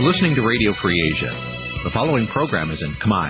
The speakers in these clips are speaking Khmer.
listening to Radio Free Asia. The following program is in Khmer.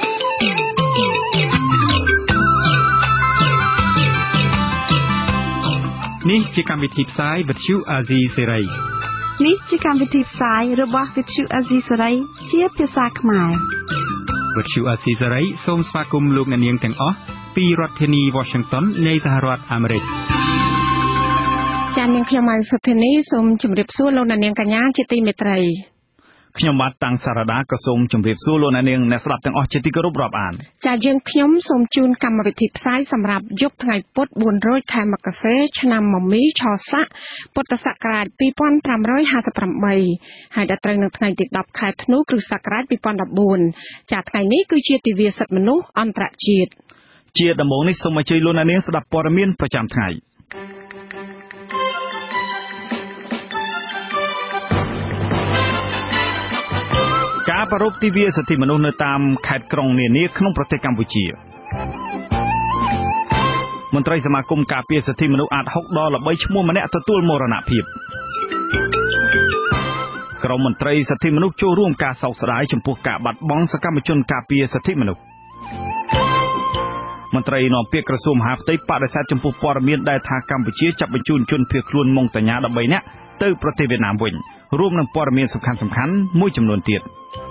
នេះជាកម្មវិធីផ្សាយវិទ្យុអាស៊ីសេរីនេះជាកម្មវិធីផ្សាយរបស់វិទ្យុអាស៊ីសេរីជាភាសាខ្មែរវិទ្យុអាស៊ីសេរីសូមស្វាគមន៍លោកអ្នកនាងទាំងអស់ពីរដ្ឋធានី Washington នៃសហរដ្ឋអាមេរិកចា៎នាងខ្ញុំម៉ៅសុធានីសូមជម្រាបសួរលោកអ្នកនាងកញ្ញាជាទីមេត្រីខ្ញុំបាទតាំងសារ៉ាដាក៏សូមជម្រាបសួរលោកអ្នកនាងអ្នកស្ដាប់ទាំងអស់ជាទីគោរពរាប់អានចា៎យើងខ្ញុំសូមជូនកម្មវិធីផ្សាយសម្រាប់យប់ថ្ងៃពុធ 400 ខែមករាឆ្នាំមមីឆស័កពុទ្ធសករាជ 2558 ហើយដល់ត្រូវនៅថ្ងៃទី 10 ខែធ្នូគ្រិស្តសករាជ 2014 ចា៎ថ្ងៃនេះគឺជាទិវាសិទ្ធិមនុស្សអន្តរជាតិជាដំបូងនេះសូមអញ្ជើញលោកអ្នកនាងស្ដាប់ព័ត៌មានប្រចាំថ្ងៃ ការប្រារព្ធទិវាសិទ្ធិមនុស្សនៅតាមខេត្តក្រុងនានាក្នុងប្រទេសកម្ពុជាមន្ត្រីសមាគមការពារសិទ្ធិមនុស្សអាត6ដល់ល្បីឈ្មោះម្នាក់ទទួលមរណភាពក្រុមមន្ត្រីសិទ្ធិមនុស្សចូលរួមការសោកស្ដាយចំពោះការបាត់បង់សកម្មជនការពារសិទ្ធិមនុស្សមន្ត្រីនាំពាក្យក្រសួងមហាផ្ទៃបដិសេធចំពោះព័ត៌មានដែលថាកម្ពុជាចាប់បញ្ជូនជនភៀសខ្លួនម៉ុងតាញា13នាក់ទៅប្រទេសវៀតណាមវិញរួមនឹងព័ត៌មានសំខាន់ៗមួយចំនួនទៀត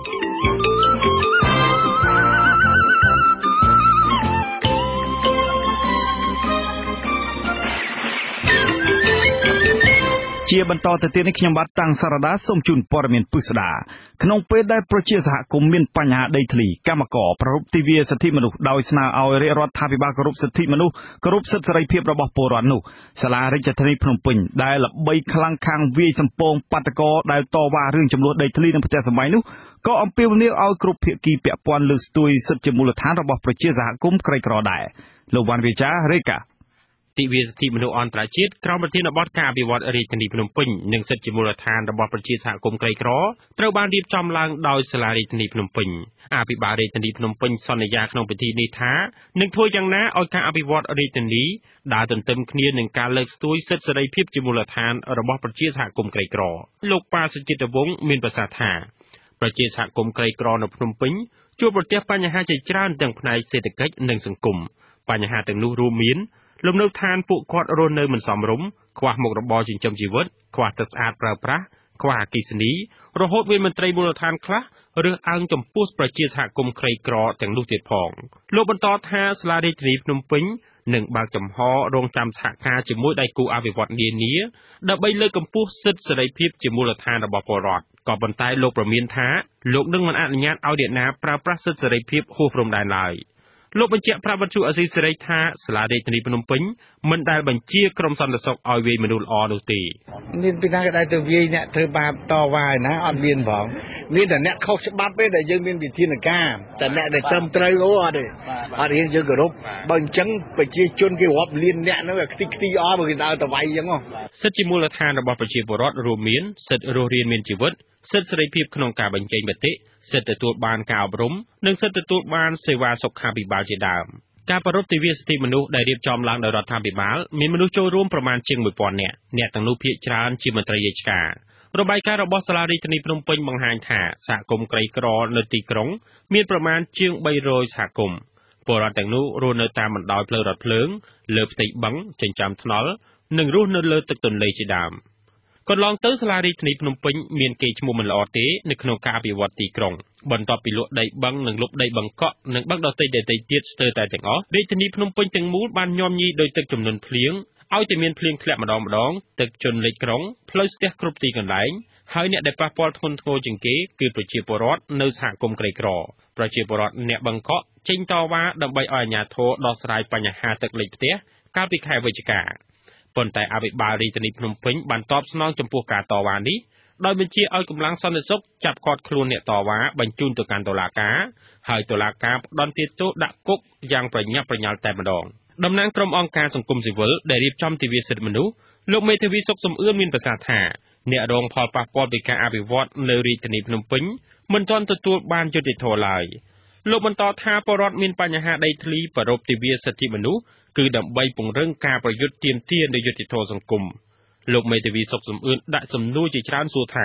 ជាបន្តទៅទៀតនេះខ្ញុំបាទតាំងសារ៉ាដាសូមជូនព័ត៌មានពិស្ដាក្នុងពេលដែលប្រជាសហគមន៍មានបញ្ហាដីធ្លីកម្មករប្រពៃទិវាសិទ្ធិមនុស្សដោយស្នើឲ្យរាជរដ្ឋាភិបាលគោរពសិទ្ធិមនុស្សគោរពសិទ្ធិសេរីភាពរបស់ពលរដ្ឋនោះសាលារាជធានីភ្នំពេញដែលល្បីខ្លាំងខាងវាយសម្ពងបាតកោដែលតវ៉ារឿងចំនួនដីធ្លីនិងផ្ទះសម្បែងនោះក៏អំពាវនាវឲ្យគ្រប់ភាគីពាក់ព័ន្ធលើកស្ទួយសិទ្ធិជាមូលដ្ឋានរបស់ប្រជាសហគមន៍ក្រីក្រដែរលោកវ៉ាន់វិចារេកា ទិវាសិទ្ធិមនុស្សអន្តរជាតិក្រោមប្រធានបទការអភិវឌ្ឍរាជធានីភ្នំពេញនិងសិទ្ធិជាមូលដ្ឋានរបស់ប្រជាសហគមន៍ក្រីក្រត្រូវបានរៀបចំឡើងដោយសាលារាជធានីភ្នំពេញអភិបាលរាជធានីភ្នំពេញសន្យាក្នុងពិធីនេះថានឹងធ្វើយ៉ាងណាឲ្យការអភិវឌ្ឍរាជធានីដើរទន្ទឹមគ្នានឹងការលើកស្ទួយសិទ្ធិសេរីភាពជាមូលដ្ឋានរបស់ប្រជាសហគមន៍ក្រីក្រលោកប៉ាសុចិត្តវង្សមានប្រសាសន៍ថាប្រជាសហគមន៍ក្រីក្រនៅភ្នំពេញជួបប្រទះបញ្ហាជាច្រើនទាំងផ្នែកសេដ្ឋកិច្ចនិងសង្គមបញ្ហាទាំងនោះរួមមាន លំនៅឋានពួកគាត់រស់នៅមិនសមរម្យខ្វះមុខរបរចិញ្ចឹមជីវិតខ្វះទឹកស្អាតប្រើប្រាស់ខ្វះអគ្គិសនីរហូតមានមន្ត្រីមូលដ្ឋានខ្លះរើសអើងចំពោះប្រជាសហគមន៍ក្រីក្រទាំងនោះទៀតផងលោកបន្តថាសាលារាជធានីភ្នំពេញនឹងបើកចំហរងចាំសហការជាមួយដៃគូអភិវឌ្ឍន៍នានាដើម្បីលើកកម្ពស់សិទ្ធិសេរីភាពជាមូលដ្ឋានរបស់ពលរដ្ឋក៏ប៉ុន្តែលោកប្រមានថាលោកនឹងមិនអនុញ្ញាតឲ្យអ្នកណាប្រើប្រាស់សិទ្ធិសេរីភាពហួសព្រំដែនឡើយ លោកបញ្ជាក់ប្រាប់វិទ្យុអាស៊ីសេរីថាសាលារាជធានីភ្នំពេញមិនដែលបញ្ជាក្រុមសន្តិសុខឲ្យវាយមនុស្សល្អនោះទេមានពីណាក៏ដែលទៅវាយអ្នកធ្វើបាបតវ៉ាណាអត់មានផងមានតែអ្នកខុសច្បាប់ទេដែលយើងមានវិធានការតែអ្នកដែលត្រឹមត្រូវអត់ទេអត់រៀងយើងគោរពបើអញ្ចឹងប្រជាជនគេរាប់លានអ្នកនោះខ្ទេចខ្ទីអស់បើគេដើរទៅវាយអញ្ចឹងសិទ្ធិជាមូលដ្ឋានរបស់ប្រជាពលរដ្ឋរួមមានសិទ្ធិរស់រានមានជីវិតសិទ្ធិសេរីភាពក្នុងការបញ្ចេញមតិសិទ្ធិទទួលបានការអប់រំនិងសិទ្ធិទទួលបានសេវាសុខាភិបាលជាដើមការប្រារព្ធទិវាសិទ្ធិមនុស្សដែលរៀបចំឡើងដោយរដ្ឋាភិបាលមានមនុស្សចូលរួមប្រមាណជាង 1000 នាក់អ្នកទាំងនោះភាគច្រើនជាមន្ត្រីរាជការរបាយការណ៍របស់សាលារាជធានីភ្នំពេញបង្ហាញថាសហគមន៍ក្រីក្រនៅទីក្រុងមានប្រមាណជាង 300 សហគមន៍ពលរដ្ឋទាំងនោះរស់នៅតាមបណ្ដោយផ្លូវរថភ្លើងលើផ្ទៃបឹងចិញ្ចើមថ្នល់និងរស់នៅលើទឹកទន្លេជាដើម កន្លងទៅសាលារាជធានីភ្នំពេញមានកេរ្តិ៍ឈ្មោះមិនល្អទេនៅក្នុងការអភិវឌ្ឍទីក្រុងបន្ទាប់ពីលក់ដីបឹងនិងលុបដីបង្កក់និងបឹងដទៃទៀតស្ទើរតែទាំងអស់រាជធានីភ្នំពេញទាំងមូលបានញោមញីដោយទឹកជំនន់ភ្លៀងឲ្យតែមានភ្លៀងធ្លាក់ម្ដងទឹកជន់លិចក្រុងផ្លូវស្ទះគ្រប់ទីកន្លែងហើយអ្នកដែលប៉ះពាល់ធ្ងន់ធ្ងរជាងគេគឺប្រជាពលរដ្ឋនៅសហគមន៍ក្រីក្រប្រជាពលរដ្ឋអ្នកបង្កក់ចេញតវ៉ាដើម្បីឲ្យអាជ្ញាធរដោះស្រាយបញ្ហាទឹកលិចផ្ទះកាលពីខែវិច្ឆិកា ប៉ុន្តែអភិបាលរាជធានីភ្នំពេញបានតបស្នងចំពោះការតវ៉ានេះដោយបញ្ជាឲ្យកម្លាំងសន្តិសុខចាប់ឃាត់ខ្លួនអ្នកតវ៉ាបញ្ជូនទៅកាន់តុលាការហើយតុលាការផ្ដន្ទាទោសដាក់គុកយ៉ាងប្រញាប់ប្រញាល់តែម្ដងតំណាងក្រុមអង្គការសង្គមស៊ីវិលដែលរៀបចំទិវាសិទ្ធិមនុស្សលោកមេធាវីសុកសំអឿនមានប្រសាសន៍ថាអ្នករងផលប៉ះពាល់ពីការអភិវឌ្ឍនៅរាជធានីភ្នំពេញមិនទាន់ទទួលបានយុត្តិធម៌ឡើយលោកបន្តថាពលរដ្ឋមានបញ្ហាដីធ្លីប្រពៃទិវាសិទ្ធិមនុស្សគឺដើម្បីពង្រឹងការប្រយុទ្ធទាមទារនៃយុត្តិធម៌សង្គមលោកមេធាវីសុកសំអឿនដាក់សំណួរជាច្រើនសួរថា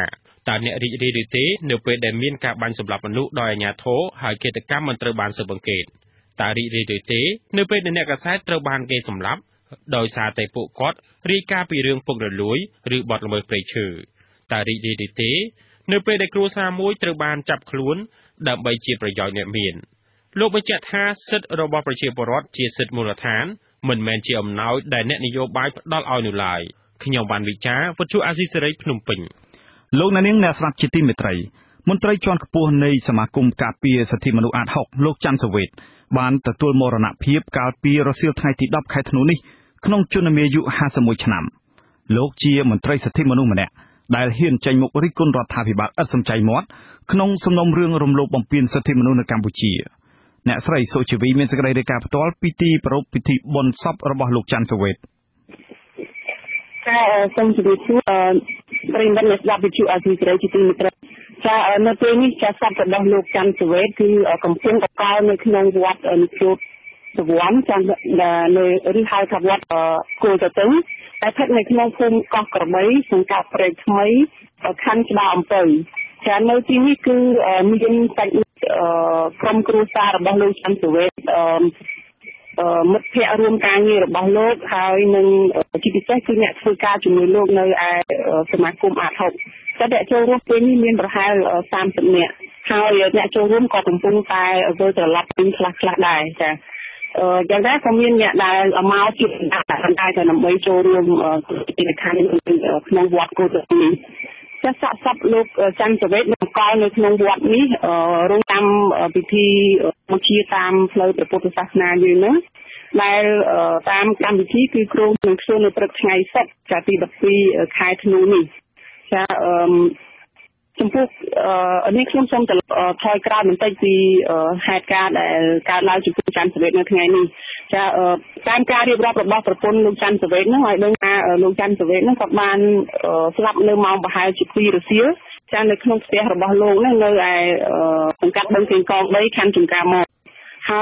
ตาเนี่ยรีดิเตเนเปเดมีนการบันสำหรับมนุษย์โดยญาโถหายเกตกรรมมันตรบานสืบังเกตตารีดิเตเนเปเดเนกระแสตรบานเกสำหรับโดยซาเตปุกอดรีกาปีเรื่องพวกระลุยหรือบอดละเมอเปรย์ชื่อตารีดิเตเนเปเดครูซามวยตรบานจับคลุ้นดับใบจีประยอยเนี่ยมีนโลกบัญญัติห้าสิทธิ์ระบอบประชาปรสเจียสิทธิ์มูลฐานเหมือนแมนเจียมน้อยได้แนนโยบายดอลเอาหนุไลขยมวันวิจาวัตถุอาศิสริพนมปิงโลกนั้นยังแนวสนับจิตติมิตรมนตรีจวนกปูในสมาคมกาเปียสถิมนุอาจหกโลกจันทร์สเวตบานแต่ตัวมรณะเพียบกาลปีรัสเซียไทยติดดับไข่ธนูนี่ขนมจุนเมียยุ50 ชนำโลกเจียมนตรีสถิมนุมันเนี่ยได้เห็นใจมุกริกุลรัฐาภิบาลอัศมใจมอดขนมสมนมเรื่องรวมโลกบำเพ็ญสถิมนุในกัมพูชีเนสไรโซชีวีเมนสกายเดกาปตอลพิธีประรบพิธีบนซับระบอบโลกจันทร์สเวตค่ะส่งจิตชูปริมาณนักวิจัยอาชีพจิตมิตรค่ะในปีนี้จะสับระบอบโลกจันทร์สเวตคือกำลังกับการในขนมวัดจุดสวรรค์จันในริฮายทับวัดโกลจะตึงแต่เพชรในขนมภูมิก็กระไม่สังกัดเปรตไม่ขั้นดาวอำเภอแต่ในปีนี้คือมีการแต่งกรมครูซาระบอบโลกจันทร์สเวตมัดเพียรวมการเงินระบอบโลกหายหนึ่งที่พิเศษคือเนี่ยคือการจุ่มโลกในสมาคมอาถรรพ์แต่เด็กโจรปีนี้มีประหาร30เนี่ยหายเนี่ยโจรร่วมก่อปุ่มตายโดยตลอดเป็นคลักได้แต่อย่างแรกก็มีเนี่ยได้มาจุดได้แต่นำไปโจรร่วมกิจการขนมวัดกูจะมีจะสับลูกจันทร์สเวตนกอในขนมวัดนี้โรงทำพิธีมุชีตามเพลย์ประพุทธศาสนาอยู่นะในตามการพิธีคือโครงหนึ่งส่วนในประเทศไทยสับจากปีแบบปีคายธนูนี่จะจำพวกอันนี้ช่วงจะทอยกราดเหมือนตั้งปีเหตุการณ์การเล่าจุดจันทร์สเวตในไงนี่จะการเรียบรับระบอบประพุทธลูกจันทร์สเวตนั่นหมายถึงลูกจันทร์สเวตนั่นกับมันสลับเนื้อมาบหายจุดปีรัสเซียจะในขนมเสียระบอบโลกนั่นเลยสังกัดบังเกิดกองได้คันจุดการมาให้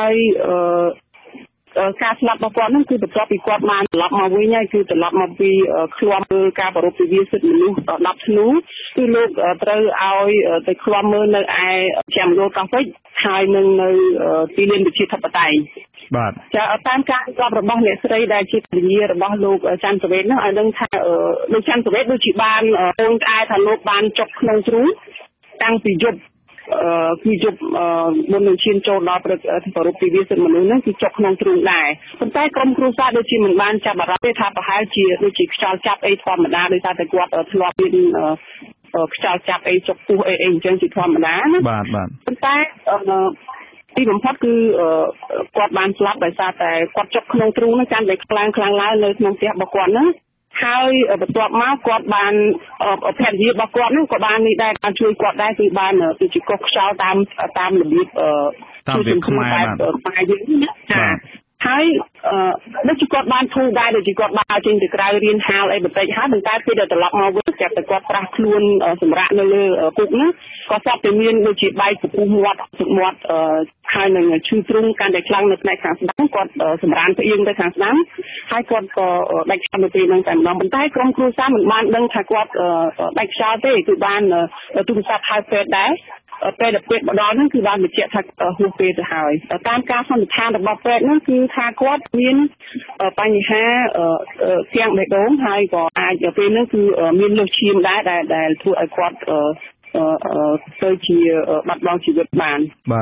การสลับมาก่อนนั่นคือประกอบปีกอดมาสลับมาวิ่งง่ายคือสลับมาปีคลอมมือการประรบปีวิสุทธิ์มนุษย์ดับนู้คือโลกเตอเอาไปคลอมมือในไอแชมโลกาเฟ่ไทยหนึ่งในปีเรียนวิชิตทัปไตยจะตามการประกอบระบอบเนี่ยสไลด์ได้ชิดวิญญาระบอบโลกจันทร์สเวตนั่นไอเรื่องทางโลกจันทร์สเวตดูชิบานตรงไอทางโลกบานจบขนมจูตั้งปีจบคือจบบนหนึ่งชิ้นโจทย์เราประรบปีวิสุทธิ์มนุษย์นั่นคือจบขนมจูได้คนใต้กรมครูซาโดยที่เหมือนบ้านจับบาราเปทาประหารจีโดยที่ชาวจับไอ้ธรรมดาโดยแต่กวาดทะเลาะเป็นชาวจับไอ้จบปูเองจังจิตธรรมดานะคนใต้ที่ผมพบคือกวาดบานสลับไปซาแต่กวาดจบขนมจูนั่นการเด็กกลางแล้วเลยขนมเสียบกวนนะให้ตัวมากวาดบานแผ่นยีบกวาดนั่นกวาดบานนี้ได้การช่วยกวาดได้คือบานคือจิกกชาวตามระเบียบตามเด็กขมายมาเยอะนะให้แล้วจิกกบานทูได้โดยจิกกบานจริงจะกลายเรียนฮาวไอ้แบบไปหาถึงการที่เดินตลอดมาเวิร์กจากแต่กวาดปลาคลุนสำระนั่นเลยปุ๊บนะก็ทราบเป็นเมียนโดยจิตใบปุบวัดสุดวัดให้หนึ่งชื่อตรงการได้ครั้งในทางสดังกวาดสำราญตัวเองในทางสดังให้กวาดก็ได้ครั้งในปีนั้นแต่น้องบนใต้กรมครูซ่าเหมือนบ้านดังถ้ากวาดได้ชาเต้คือบ้านตุกซับไฮเฟสได้เป็นแบบเป็ดบดอนนั่นคือบ้านแบบเจ้าทักฮูเปจะหายตามการสัมพันธ์ระบบเป็ดนั่นคือทากวดมีนปัญหาเสียงเด็กโดนหายก็อาจจะเป็นนั่นคือมีนเลือกชิมได้ทั่วไอ้กวดเคยชีบัดลองชีวิตบ้าน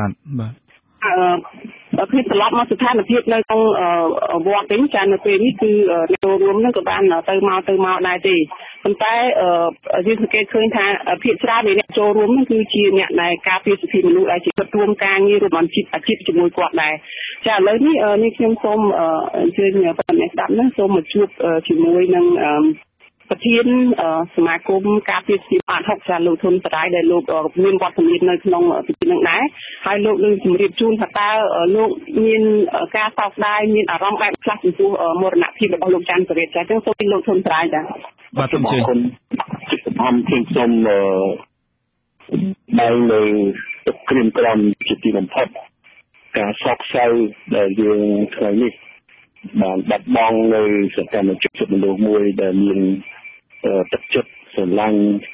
คือตลอดมาสุดท้ายในพีในต้องวอดติ้งจานในปีนี้คือในตัวรวมนั่นกับบ้านเติมมาได้ดีคนใต้ยืนสังเกตเคยทางพิจารณาเนี่ยโจรวมนั่นคือชีเนี่ยในการพิจารณาอะไรชีวิตรวมการงี้รวมอาชีพจมูกกวาดได้จากเลยนี่เพียงส้มเชื่อเนี่ยเป็นในดับนั่นส้มมาชุบจมูกนั่งประเทศสมาคมการพิจารณาหกจานลงทุนสลายได้ลูกมีวัดสมิธในขนมพิจารณาไหนให้ลูกเรื่องสมริบจูนถ้าตาลูกมีการตอกได้มีอารมณ์แบบคลาสสิกมรณะที่แบบลูกจันทร์เสด็จจากทั้งส้มลงทุนสลายจ้ะบัตรสมคนทำเพียงส้มได้เลยตกกลิ่นกรอนจิตติบัมพัดการซอกไซได้ยังเคยนี่บัดมองเลยสถานจุดสุดมันดูมวยได้มีตัดจุดส่วนล่างส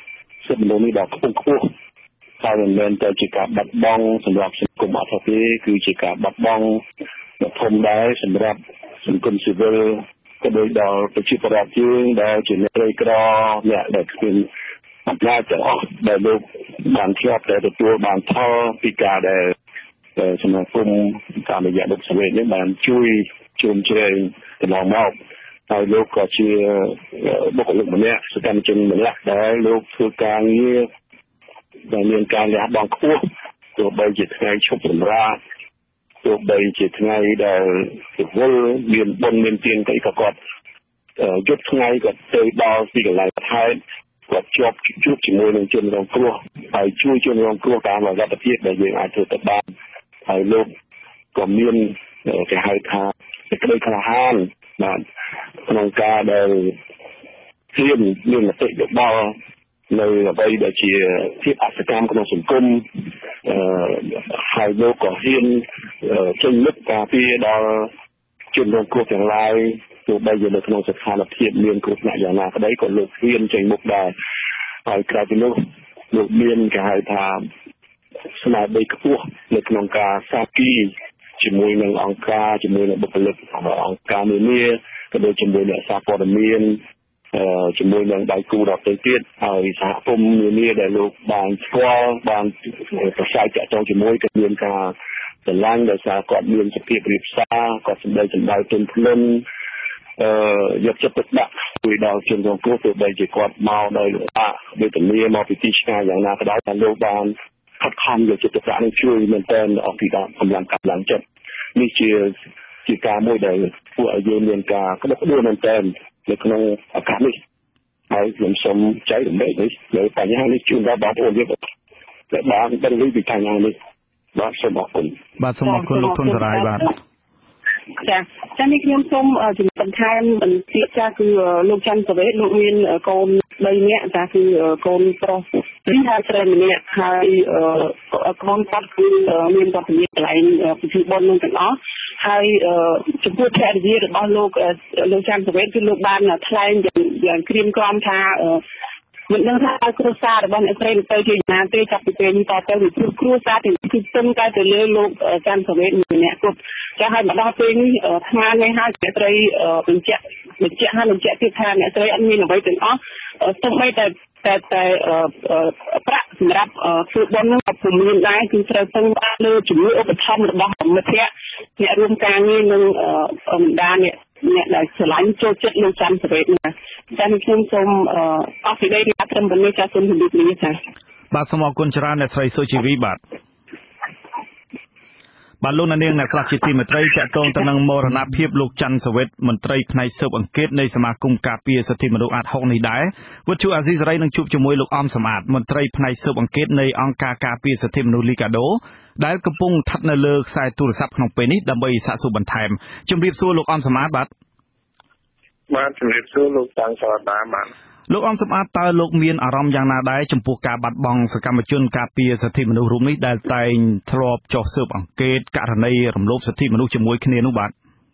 សិទ្ធិមនុស្សនេះដល់ខ្ពង់ខ្ពស់ហើយមិនមែនតែជាការបាត់បង់សម្រាប់សង្គមអត់ទេគឺជាការបាត់បង់ដ៏ធំដែរសម្រាប់សង្គមស៊ីវិលក៏ដូចដល់ប្រជាពលរដ្ឋយើងដែលជាអ្នកក្រីក្រអ្នកដែលគ្មានអំណាចទាំងអស់ដែលលោកបានធ្លាប់តែទទួលបានផលពីការដែលសមាគមតាមរយៈលោកសវេតនេះបានជួយជូនជ្រែងកន្លងមកហើយលោកក៏ជាបុគ្គលិកម្នាក់សកម្មជនម្នាក់ដែលលោកធ្វើការងារដែលមានការលះបង់ខ្ពស់ទោះបីជាថ្ងៃឈប់សម្រាកទោះបីជាថ្ងៃដែលរវល់មានបុណ្យមានទានក៏គាត់យប់ថ្ងៃគាត់ទៅដល់ទីកន្លែងថែគាត់ជួបជាមួយនឹងជនរងគ្រោះហើយជួយជនរងគ្រោះតាមលទ្ធភាពដែលយើងអាចធ្វើទៅបានហើយលោកក៏មានគេហៅថាសេចក្តីក្លាហានបាទក្នុងការដែលហ៊ានមានមតិយោបល់នៅអ្វីដែលជាភាពអសកម្មក្នុងសង្គមហើយលោកក៏ហ៊ានចេញមុខការពារដល់ជនរងគ្រោះទាំងឡាយទោះបីជានៅក្នុងស្ថានភាពមានគ្រោះថ្នាក់យ៉ាងណាក្តីក៏លោកហ៊ានចេញមុខដែរហើយក្រៅពីនោះលោកមានគេហៅថាស្មារតីខ្ពស់នៅក្នុងការសាគីជាមួយនឹងអង្គការជាមួយនឹងបុគ្គលិកអង្គការនានាក៏ដូចជាមួយនឹងសារព័ត៌មានជាមួយនឹងដៃគូដទៃទៀតហើយសហគមន៍នានាដែលលោកបានស្គាល់បានប្រស័យតាក់ទងជាមួយក៏មានការស្រឡាញ់ដោយសារគាត់មានសភាពរៀបសារគាត់សម្ដែងសម្ដៅទន់ភ្លន់យកចិត្តទុកដាក់ជួយដល់ជនរងគ្រោះទោះបីជាគាត់មកដោយលំបាកវេទនាមកពីទីឆ្ងាយយ៉ាងណាក៏ដោយតែលោកបានខិតខំយកចិត្តទុកដាក់នឹងជួយមែនទែនអស់ពីកម្លាំងកាប់ឡើងចិត្តនេះជាការមួយដែលពួកឲ្យយើងមានការក្តុកក្តួលមែនទែននៅក្នុងឱកាសនេះហើយខ្ញុំសូមចែករំលែកនេះនៅបញ្ហានេះជូនដល់បងប្អូនយើងដែលបានដឹងពីបញ្ហានេះបាទសូមអរគុណបាទសូមអរគុណលោកធុនសារាយបាទចានេះខ្ញុំសូមជំរាបបន្ថែមបន្តិចចាគឺលោកច័ន្ទសវេតលោកមានកូន3នាក់ចាគឺកូនប្រុសពីហើយស្រីម្នាក់ហើយកូនគាត់គឺមានវត្តមានកន្លែងពិធីបុណ្យនឹងទាំងអស់ហើយចំពោះភរិយារបស់លោកច័ន្ទសវេតគឺលោកបានថ្លែងយ៉ាងក្រៀមក្រំថាមិនដឹងថាគ្រួសាររបស់អ្នកស្រីទៅជាយ៉ាងណាទេចាប់ពីពេលនេះតទៅពីគ្រួសារទាំងគឺស្ទឹងតែទៅលើលោកច័ន្ទសវេតម្នាក់គាត់ចាហើយមកដល់ពេលនេះស្មាននេះហើយអ្នកស្រីបញ្ជាក់ទៀតថាអ្នកស្រីអត់មានអ្វីទាំងអស់ស្ទឹងបីតែប្រាក់សម្រាប់ធ្វើបុណ្យនឹងក៏ពុំមានដែរគឺត្រូវស្ទឹងបានលើជំនួយឧបត្ថម្ភរបស់មិត្តភ័ក្តិអ្នករួមការងារនឹងបណ្ដាអ្នកដែលឆ្លាញ់ចូលចិត្តលោកច័ន្ទសវេតណាតែខ្ញុំសូមអរពីដីត្រឹមប៉ុណ្ណេះចាសូមជម្រាបលាចាបាទសូមអរគុណច្រើនអ្នកស្រីសុជីវីបាទលោកនាងអ្នកស្លាប់ជាទីមេត្រីចាក់តងទៅនឹងមរណភាពលោកច័ន្ទសវេតមន្ត្រីផ្នែកស៊ើបអង្កេតនៃសមាគមការពារសិទ្ធិមនុស្សអាត់ហុកនេះដែរវិទ្យុអាស៊ីសេរីនឹងជួបជាមួយលោកអំសំអាតមន្ត្រីផ្នែកស៊ើបអង្កេតនៃអង្គការការពារសិទ្ធិមនុស្សលីកាដូដែលកំពុងស្ថិតនៅលើខ្សែទូរស័ព្ទក្នុងពេលនេះដើម្បីសាកសួរបន្ថែមជម្រាបសួរលោកអំសំអាតបាទជម្រាបសួរលោកតាំងសវណ្ណាបាទលោកអំសំអាតតើលោកមានអារម្មណ៍យ៉ាងណាដែរចំពោះការបាត់បង់សកម្មជនការពារសិទ្ធិមនុស្សរូបនេះដែលតែងធ្លាប់ចុះស៊ើបអង្កេតករណីរំលោភសិទ្ធិមនុស្សជាមួយគ្នានោះបាទ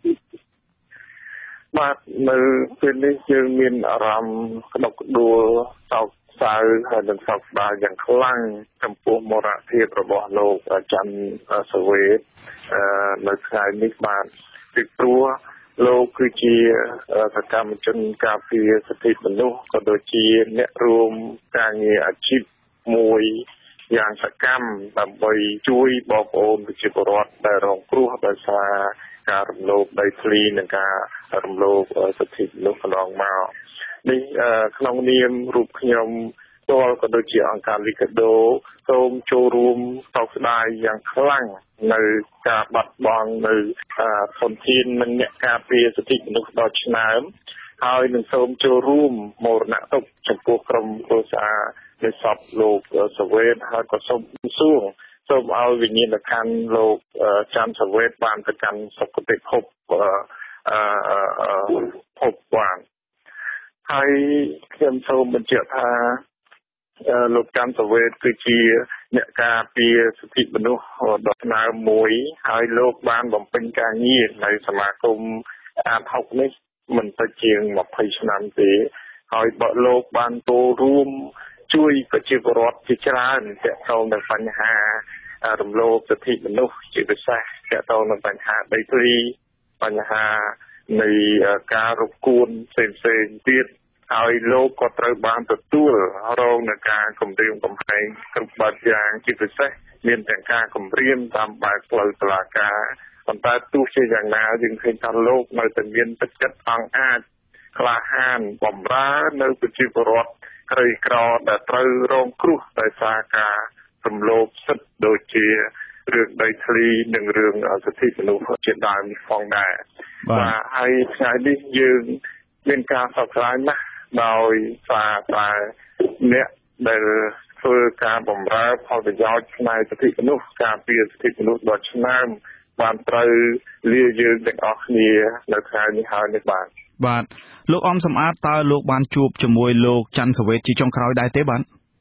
នៅពេលនេះយើងមានអារម្មណ៍ក្តុកក្តួលសោកសៅហើយនឹងសោកស្ដាយយ៉ាងខ្លាំងចំពោះមរណភាពរបស់លោកច័ន្ទសវេតនៅថ្ងៃនេះបាទពីព្រោះលោកគឺជាសកម្មជនការពារសិទ្ធិមនុស្សក៏ដូចជាអ្នករួមការងារអាជីពមួយយ៉ាងសកម្មដើម្បីជួយបងប្អូនប្រជាពលរដ្ឋដែលរងគ្រោះដោយសារការរំលោភដីធ្លីនិងការរំលោភសិទ្ធិមនុស្សកន្លងមកនេះក្នុងនាមរូបខ្ញុំផ្ទាល់ក៏ដូចជាអង្គការលីកាដូសូមចូលរួមសោកស្ដាយយ៉ាងខ្លាំងនៅការបាត់បង់នៅធនធាននិងអ្នកការពារសិទ្ធិមនុស្សដ៏ឆ្នើមហើយនឹងសូមចូលរួមមរណទុក្ខចំពោះក្រុមគ្រួសារនៃសពលោកសវេតហើយក៏សូមឲ្យវិញ្ញាណក្ខន្ធលោកច័ន្ទសវេតបានទៅកាន់សុគតិភពបានហើយខ្ញុំសូមបញ្ជាក់ថាលោកច័ន្ទសវេតគឺជាអ្នកការពារសិទ្ធិមនុស្សដ៏ឆ្នើមមួយហើយលោកបានបំពេញការងារនៅសមាគមអាត6នេះមិនទៅជាង20ឆ្នាំទេហើយបើលោកបានចូលរួមជួយប្រជាពលរដ្ឋជាច្រើនទាក់ទងនឹងបញ្ហារំលោភសិទ្ធិមនុស្សជាពិសេសទាក់ទងនឹងបញ្ហាដីធ្លីបញ្ហានៃការរំគួនផ្សេងៗទៀតហើយលោកក៏ត្រូវបានទទួលរងនឹងការគំរាមកំហែងគ្រប់បែបយ៉ាងជាពិសេសមានទាំងការគំរាមតាមបែបផ្លូវតុលាការប៉ុន្តែទោះជាយ៉ាងណាយើងឃើញថាលោកនៅតែមានទឹកចិត្តអង់អាចក្លាហានបម្រើនៅប្រជាពលរដ្ឋក្រីក្រដែលត្រូវរងគ្រោះដោយសារការរំលោភសិទ្ធិដូចជារឿងដីធ្លីនិងរឿងសិទ្ធិមនុស្សជាដើមផងដែរបាទហើយថ្ងៃនេះយើងមានការសោកស្ដាយណាស់ដោយសារតែអ្នកដែលធ្វើការបម្រើផលប្រយោជន៍ផ្នែកសិទ្ធិមនុស្សការពារសិទ្ធិមនុស្សដ៏ឆ្នើមបានត្រូវលាយើងទាំងអស់គ្នានៅថ្ងៃនេះហើយនេះបាទលោកអំសំអាតតើលោកបានជួបជាមួយលោកច័ន្ទសវេតជាចុងក្រោយដែរទេបាទ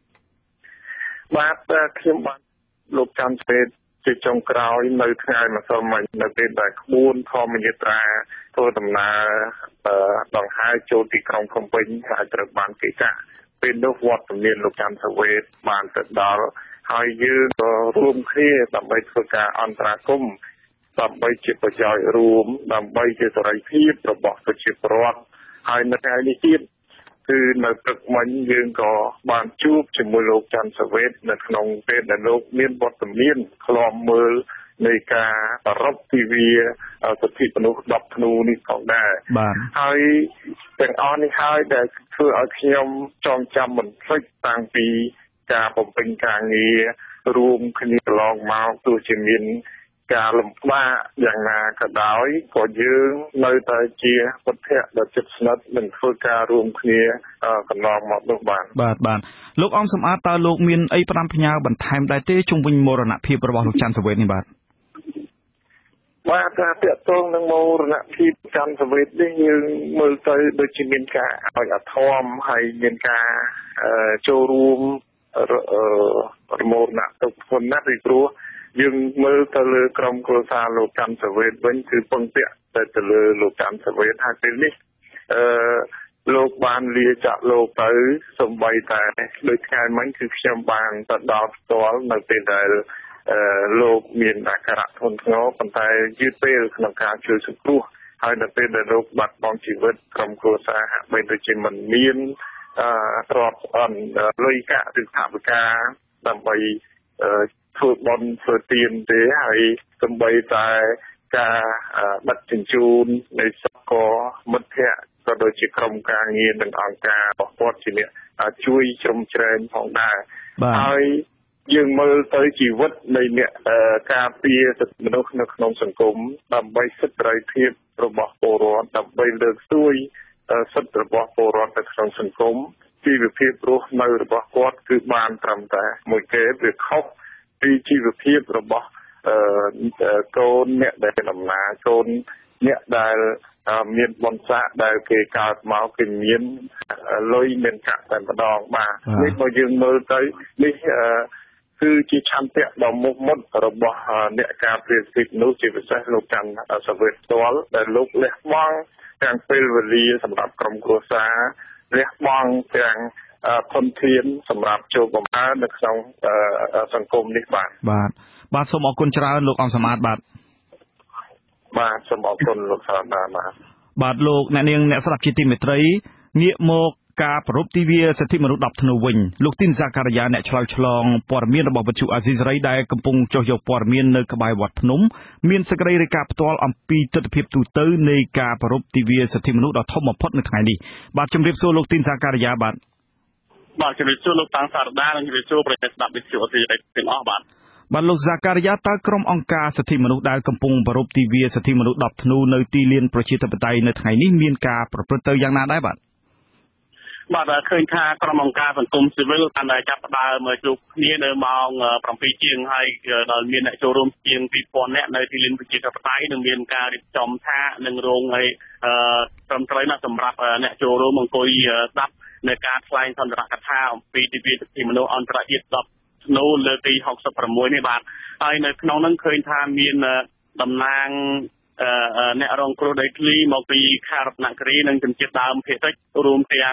ខ្ញុំបានលោកច័ន្ទសវេតជាចុងក្រោយនៅថ្ងៃម្សិលមិញនៅពេលដែលក្បួនធម្មយាត្រាធ្វើដំណើរដង្ហែចូលទីក្រុងភ្នំពេញហើយត្រូវបានគេចាក់ពេលនោះវត្តមានលោកច័ន្ទសវេតបានទៅដល់ហើយយើងក៏រួមគ្នាដើម្បីធ្វើការអន្តរាគមន៍ដើម្បីជាប្រយោជន៍រួមដើម្បីជាសេរីភាពរបស់ប្រជាពលរដ្ឋហើយនៅថ្ងៃនេះទៀតគឺនៅព្រឹកមិញយើងក៏បានជួបជាមួយលោកច័ន្ទសវេតនៅក្នុងពេលដែលលោកមានវត្តមានឃ្លាំមើលនៃការប្រពៃទិវាសិទ្ធិមនុស្ស10ធ្នូនេះផងដែរហើយទាំងអស់នេះហើយដែលធ្វើឲ្យខ្ញុំចងចាំមិនភ្លេចតាំងពីការបំពេញការងាររួមគ្នាកន្លងមកទោះជាមានការលំបាកយ៉ាងណាក៏ដោយក៏យើងនៅតែជាពុទ្ធៈដ៏ជិតស្និទ្ធនឹងធ្វើការរួមគ្នាកន្លងមកនោះបាទលោកអំសំអាតតើលោកមានអីផ្ដាំផ្ញើបន្ថែមដែរទេជុំវិញមរណភាពរបស់លោកច័ន្ទសវេតនេះបាទការតាក់ទងនឹងមរណភាពច័ន្ទសវេតនេះយើងមើលទៅដូចជាមានការឲ្យអធមហើយមានការចូលរួមរមរណៈទុកធនណាស់ពីព្រោះយើងមើលទៅលើក្រុមគ្រួសារលោកច័ន្ទសវេតវិញគឺពឹងពាក់ទៅលើលោកច័ន្ទសវេតហើយពេលនេះលោកបានលាចាក់លោកទៅសំបីតែដូចថ្ងៃមិញគឺខ្ញុំបានទៅដល់ផ្ទាល់នៅពេលដែលលោកមានអាការៈធ្ងន់ធ្ងរប៉ុន្តែយឺតពេលក្នុងការជួយសង្គ្រោះហើយនៅពេលដែលលោកបាត់បង់ជីវិតក្រុមគ្រួសារហាក់បីដូចជាមិនមានទ្រព្យលុយកាក់ឬថវិកាដើម្បីធ្វើបុណ្យធ្វើទានទេហើយសំបីតែការដឹកជញ្ជូននៃសកលមិត្តភ័ក្តិក៏ដូចជាក្រុមការងារនិងអង្គការរបស់គាត់ជាអ្នកជួយជ្រោមជ្រែងផងដែរហើយយើងមើលទៅជីវិតនៃអ្នកការពារសិទ្ធិមនុស្សនៅក្នុងសង្គមដើម្បីសិទ្ធិសេរីភាពរបស់ពលរដ្ឋដើម្បីលើកស្ទួយសិទ្ធិរបស់ពលរដ្ឋនៅក្នុងសង្គមជីវភាពរស់នៅរបស់គាត់គឺបានត្រឹមតែមួយគេវាខុសពីជីវភាពរបស់កូនអ្នកដែលដំណើរកូនអ្នកដែលមានបុណ្យស័ក្តិដែលគេកើតមកគេមានលុយមានកាក់តែម្ដងបាទនេះបើយើងមើលទៅនេះគឺជាឆន្ទៈដ៏មុខមុតរបស់អ្នកការពារសិទ្ធិមនុស្សជាពិសេសលោកច័ន្ទសវេតផ្ទាល់ដែលលោកលះបង់ទាំងពេលវេលាសម្រាប់ក្រុមគ្រួសារលះបង់ទាំងធនធានសម្រាប់ចូលបម្រើនៅក្នុងសង្គមនេះបាទសូមអរគុណច្រើនលោកអំសម្បត្តិបាទសូមអរគុណលោកសាស្ត្រាចារ្យបាទលោកអ្នកនាងអ្នកស្ដាប់ជាទីមេត្រីងាកមកការប្រពៃទិវាសិទ្ធិមនុស្ស10ធ្នូវិញលោកទីនសាការីយ៉ាអ្នកឆ្លើយឆ្លងព័ត៌មានរបស់វិទ្យុអាស៊ីសេរីដែលកំពុងចុះយកព័ត៌មាននៅក្បែរវត្តភ្នំមានសេចក្តីរាយការណ៍ផ្ទាល់អំពីទស្សនវិជ្ជាទូទៅនៃការប្រពៃទិវាសិទ្ធិមនុស្សដ៏ធំបំផុតនៅថ្ងៃនេះបាទជម្រាបសួរលោកទីនសាការីយ៉ាបាទជម្រាបសួរលោកតាំងសារដានិងជម្រាបសួរប្រិយមិត្តស្ដាប់វិទ្យុអាស៊ីសេរីទាំងអស់បាទលោកសាការីយ៉ាតើក្រុមអង្គការសិទ្ធិមនុស្សដែលកំពុងប្រពៃទិវាសិទ្ធិមនុស្ស10ធ្នូនៅទីលានប្រជាធិបតេយ្យនៅថ្ងៃនេះមានការប្រព្រឹត្តទៅយ៉ាងណាដែរបាទឃើញថាក្រុមអង្គការសង្គមស៊ីវិលបានចាប់ផ្ដើមជួបគ្នានៅម៉ោង7ជាងហើយដល់មានអ្នកចូលរួមជាង 2000 នាក់នៅទីលានប្រជាធិបតេយ្យនិងមានការរៀបចំថានឹងរងឲ្យត្រឹមត្រូវណាស់សម្រាប់អ្នកចូលរួមអង្គុយស្ដាប់នៅការថ្លែងសន្ទរកថាអំពីទិវាសិទ្ធិមនុស្សអន្តរជាតិ10ធ្នូលើកទី66នេះបាទហើយនៅក្នុងនោះឃើញថាមានតំណាងអ្នករងគ្រោះដីធ្លីមកពីខេត្តរតនគិរីនិងជនជាតិដើមភាគតិចរួមទាំង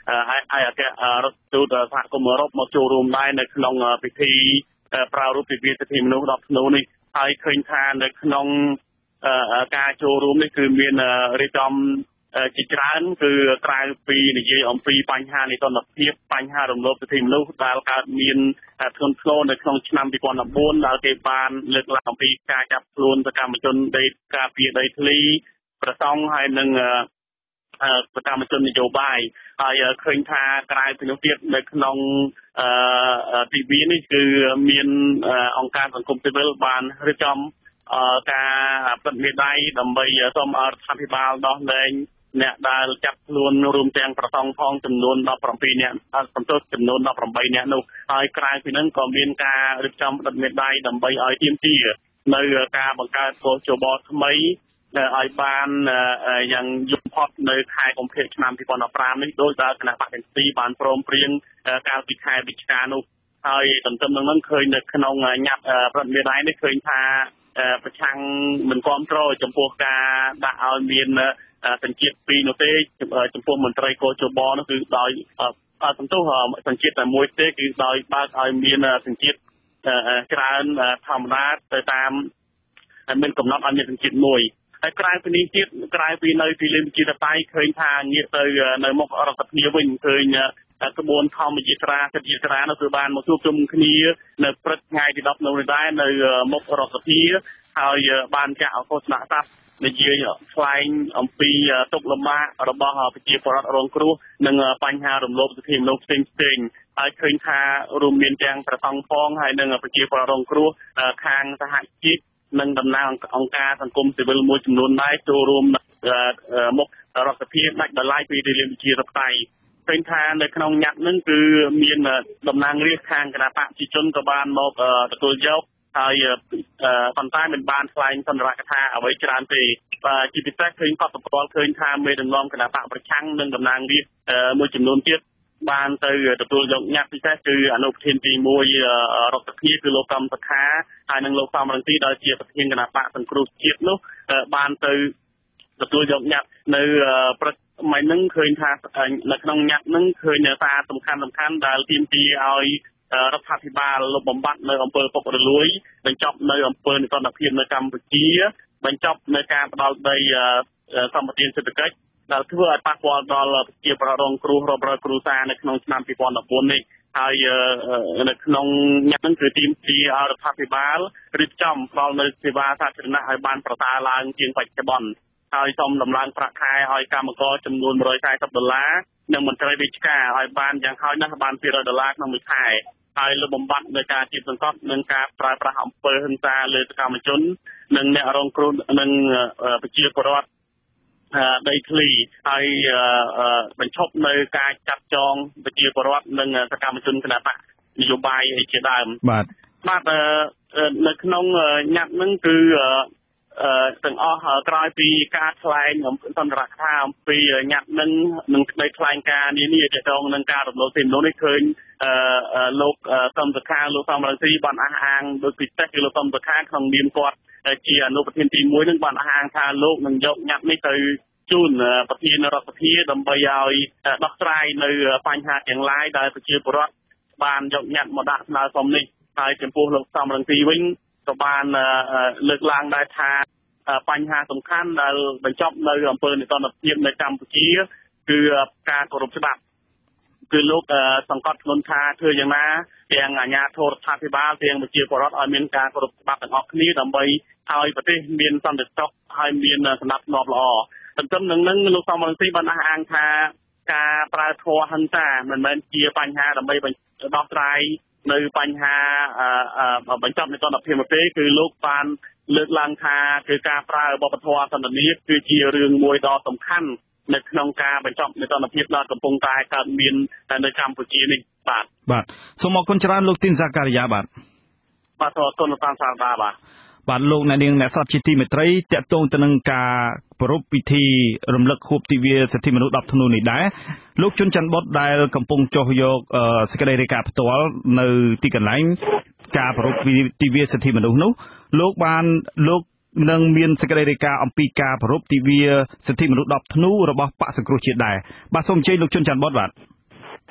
ហើយអគ្គរដ្ឋទូតសហគមន៍អឺរ៉ុបមកចូលរួមដែរនៅក្នុងពិធីប្រារព្ធទិវាសិទ្ធិមនុស្ស10ធ្នូនេះហើយឃើញថានៅក្នុងការចូលរួមនេះគឺមានរៀបចំជាច្រើនគឺក្រៅពីនិយាយអំពីបញ្ហានីតិរដ្ឋភាពបញ្ហារំលោភសិទ្ធិមនុស្សដែលកើតមានធ្ងន់ធ្ងរនៅក្នុងឆ្នាំ2014ដែលគេបានលើកឡើងអំពីការចាប់ខ្លួនសកម្មជនដីការពារដីធ្លីប្រសង់ហើយនិងសកម្មជននយោបាយហើយឃើញថាក្រៅពីនោះទៀតនៅក្នុងទិវានេះគឺមានអង្គការសង្គមស៊ីវិលបានរៀបចំការផ្តិតមេដាយដើម្បីសូមឲ្យរដ្ឋាភិបាលដោះលែងអ្នកដែលចាប់ខ្លួនរួមទាំងប្រសង់ផងចំនួន17នាក់សំទោសចំនួន18នាក់នោះហើយក្រៅពីនោះក៏មានការរៀបចំផ្តិតមេដាយដើម្បីឲ្យទាមទារនៅការបង្កើតកោជបថ្មីឲ្យបានយ៉ាងយប់ផុតនៅខែកុម្ភៈឆ្នាំ2015នេះដោយដែលគណៈបកទាំងពីរបានព្រមព្រៀងកាលពីខែវិច្ឆិកានោះហើយទន្ទឹមនឹងនោះឃើញនៅក្នុងញត្តិប្រតិមេដាយនេះឃើញថាប្រឆាំងមិនគ្រប់គ្រងចំពោះការដាក់ឲ្យមានសញ្ជាតិ2នោះទេចំពោះមន្ត្រីកោជបនោះគឺដោយសន្ទុះសញ្ជាតិតែមួយទេគឺដោយបើកឲ្យមានសញ្ជាតិច្រើនធម្មតាទៅតាមមានកំណត់ឲ្យមានសញ្ជាតិមួយហើយក្រៅពីនេះទៀតក្រៅពីនៅទីលានវិទ្យាតៃឃើញថាងាកទៅនៅមុខរដ្ឋសភាវិញឃើញក្បួនធម្មយាត្រាសិទ្ធិយាត្រានោះគឺបានមកជួបជុំគ្នានៅព្រឹកថ្ងៃទី10នោះដែរនៅមុខរដ្ឋសភាហើយបានចាក់អឃោសនៈស័ព្ទនិយាយថ្លែងអំពីទុក្ខលំបាករបស់ប្រជាពលរដ្ឋរងគ្រោះនិងបញ្ហារំលោភសិទ្ធិមនុស្សផ្សេងៗហើយឃើញថារួមមានទាំងប្រសង់ផងហើយនិងប្រជាពលរដ្ឋរងគ្រោះខាងសហជីពនិងតំណាងអង្គការសង្គមស៊ីវិលមួយចំនួនដែរចូលរួមមុខរដ្ឋសភាដាច់ដោយឡែកពីទីលានវិទ្យាតៃឃើញថានៅក្នុងញត្តិនឹងគឺមានតំណាងរាស្ត្រខាងគណៈបកប្រជាជនក៏បានមកទទួលយកហើយប៉ុន្តែមិនបានថ្លែងសន្និដ្ឋានថាអ្វីច្រើនទេជាពិសេសឃើញកត់សម្គាល់ឃើញថាមេដឹកនាំគណៈបកប្រឆាំងនិងតំណាងរាស្ត្រមួយចំនួនទៀតបានទៅទទួលយកញត្តិពិសេសគឺអនុប្រធានទី1រដ្ឋសភាគឺលោកកំសខាហើយនិងលោកសំរងទីដែលជាប្រធានគណៈបកសង្គ្រោះជាតិនោះបានទៅទទួលយកញត្តិនៅព្រឹកថ្ងៃហ្នឹងឃើញថានៅក្នុងញត្តិហ្នឹងឃើញសារសំខាន់ដែលទាមទារឲ្យរដ្ឋាភិបាលលុបបំបាត់នៅអំពើពុករលួយបញ្ចប់នៅអំពើនិទានភាពនៅកម្ពុជាបញ្ចប់នៅការផ្ដាល់ដីសម្បត្តិសេដ្ឋកិច្ចដែលធ្វើឲ្យប៉ះពាល់ដល់ប្រជាពលរដ្ឋរងគ្រោះរាប់រយគ្រួសារនៅក្នុងឆ្នាំ2014នេះហើយនៅក្នុងញត្តិហ្នឹងគឺទាមទារឲ្យរដ្ឋាភិបាលរៀបចំផ្ដល់នៅសេវាសាធារណៈឲ្យបានប្រសើរឡើងជាងបច្ចុប្បន្នហើយសូមដំឡើងប្រាក់ខែឲ្យកម្មករចំនួន$140និងមន្ត្រីរាជការឲ្យបានយ៉ាងហោចណាស់បាន$200ក្នុងមួយខែហើយលុបបំបាត់នៅការជិះសង្កត់និងការប្រើប្រាស់អំពើហិង្សាលើសកម្មជននិងអ្នករងគ្រោះនិងប្រជាពលរដ្ឋដីធ្លីហើយបញ្ឈប់នៅការចាប់ចងប្រជាពលរដ្ឋនិងសកម្មជនគណបកនយោបាយជាដើមបាទនៅក្នុងញត្តិហ្នឹងគឺទាំងអស់ក្រោយពីការថ្លែងសន្និដ្ឋានថាអំពីញត្តិនឹងនឹងក្តីថ្លែងការណ៍នានាទាក់ទងនឹងការរំលោភសិទ្ធិមនុស្សនេះឃើញលោកសំសខាលោកសំរងស៊ីបានអះអាងដោយពិសេសគឺលោកសំសខាក្នុងនាមគាត់ជាអនុប្រធានទី1នឹងបានអះអាងថាលោកនឹងយកញត្តិនេះទៅជូនប្រធានរដ្ឋសភាដើម្បីឲ្យដោះស្រាយនៅបញ្ហាទាំងឡាយដែលប្រជាពលរដ្ឋបានយកញត្តិមកដាក់ស្នើសុំនេះហើយចំពោះលោកសំរងស៊ីវិញក៏បានលើកឡើងដែរថាបញ្ហាសំខាន់ដែលបញ្ចប់នៅអំពើនិទានភាពនៅកម្ពុជាគឺការគោរពច្បាប់គឺលោកសង្កត់ធ្ងន់ថាធ្វើយ៉ាងណាទាំងអាជ្ញាធររដ្ឋាភិបាលទាំងប្រជាពលរដ្ឋឲ្យមានការគោរពច្បាប់ទាំងអស់គ្នាដើម្បីឲ្យប្រទេសមានសន្តិសុខហើយមានសណ្ដាប់ធ្នាប់ល្អទន្ទឹមនឹងលោកសំរងស៊ីបានអះអាងថាការប្រើធម៌ហិង្សាមិនមែនជាបញ្ហាដើម្បីដោះស្រាយនៅបញ្ហាបញ្ចប់និទានភាពទេគឺលោកបានលើកឡើងថាគឺការប្រើវប្បធម៌សន្តិនិកគឺជារឿងមួយដ៏សំខាន់នៅក្នុងការបញ្ចប់និទានភាពដែលកំពុងតែកើតមាននៅកម្ពុជានេះបាទសូមអរគុណច្រើនលោកទីនសាការីយ៉ាបាទសូមអរគុណលោកតាមសារដាបាទលោកអ្នកនាងអ្នកស្ដាប់ជាទីមេត្រីតកតងទៅនឹងការប្រារព្ធពិធីរំលឹកខួបទិវាសិទ្ធិមនុស្ស10ធ្នូនេះដែរលោកជុនច័ន្ទបុតដែលកំពុងចុះយកសេចក្តីរាយការណ៍ផ្ទាល់នៅទីកន្លែងការប្រារព្ធទិវាសិទ្ធិមនុស្សនោះលោកនឹងមានសេចក្តីរាយការណ៍អំពីការប្រារព្ធទិវាសិទ្ធិមនុស្ស10ធ្នូរបស់បក្សសង្គ្រោះជាតិដែរបាទសូមអញ្ជើញលោកជុនច័ន្ទបុតបាទ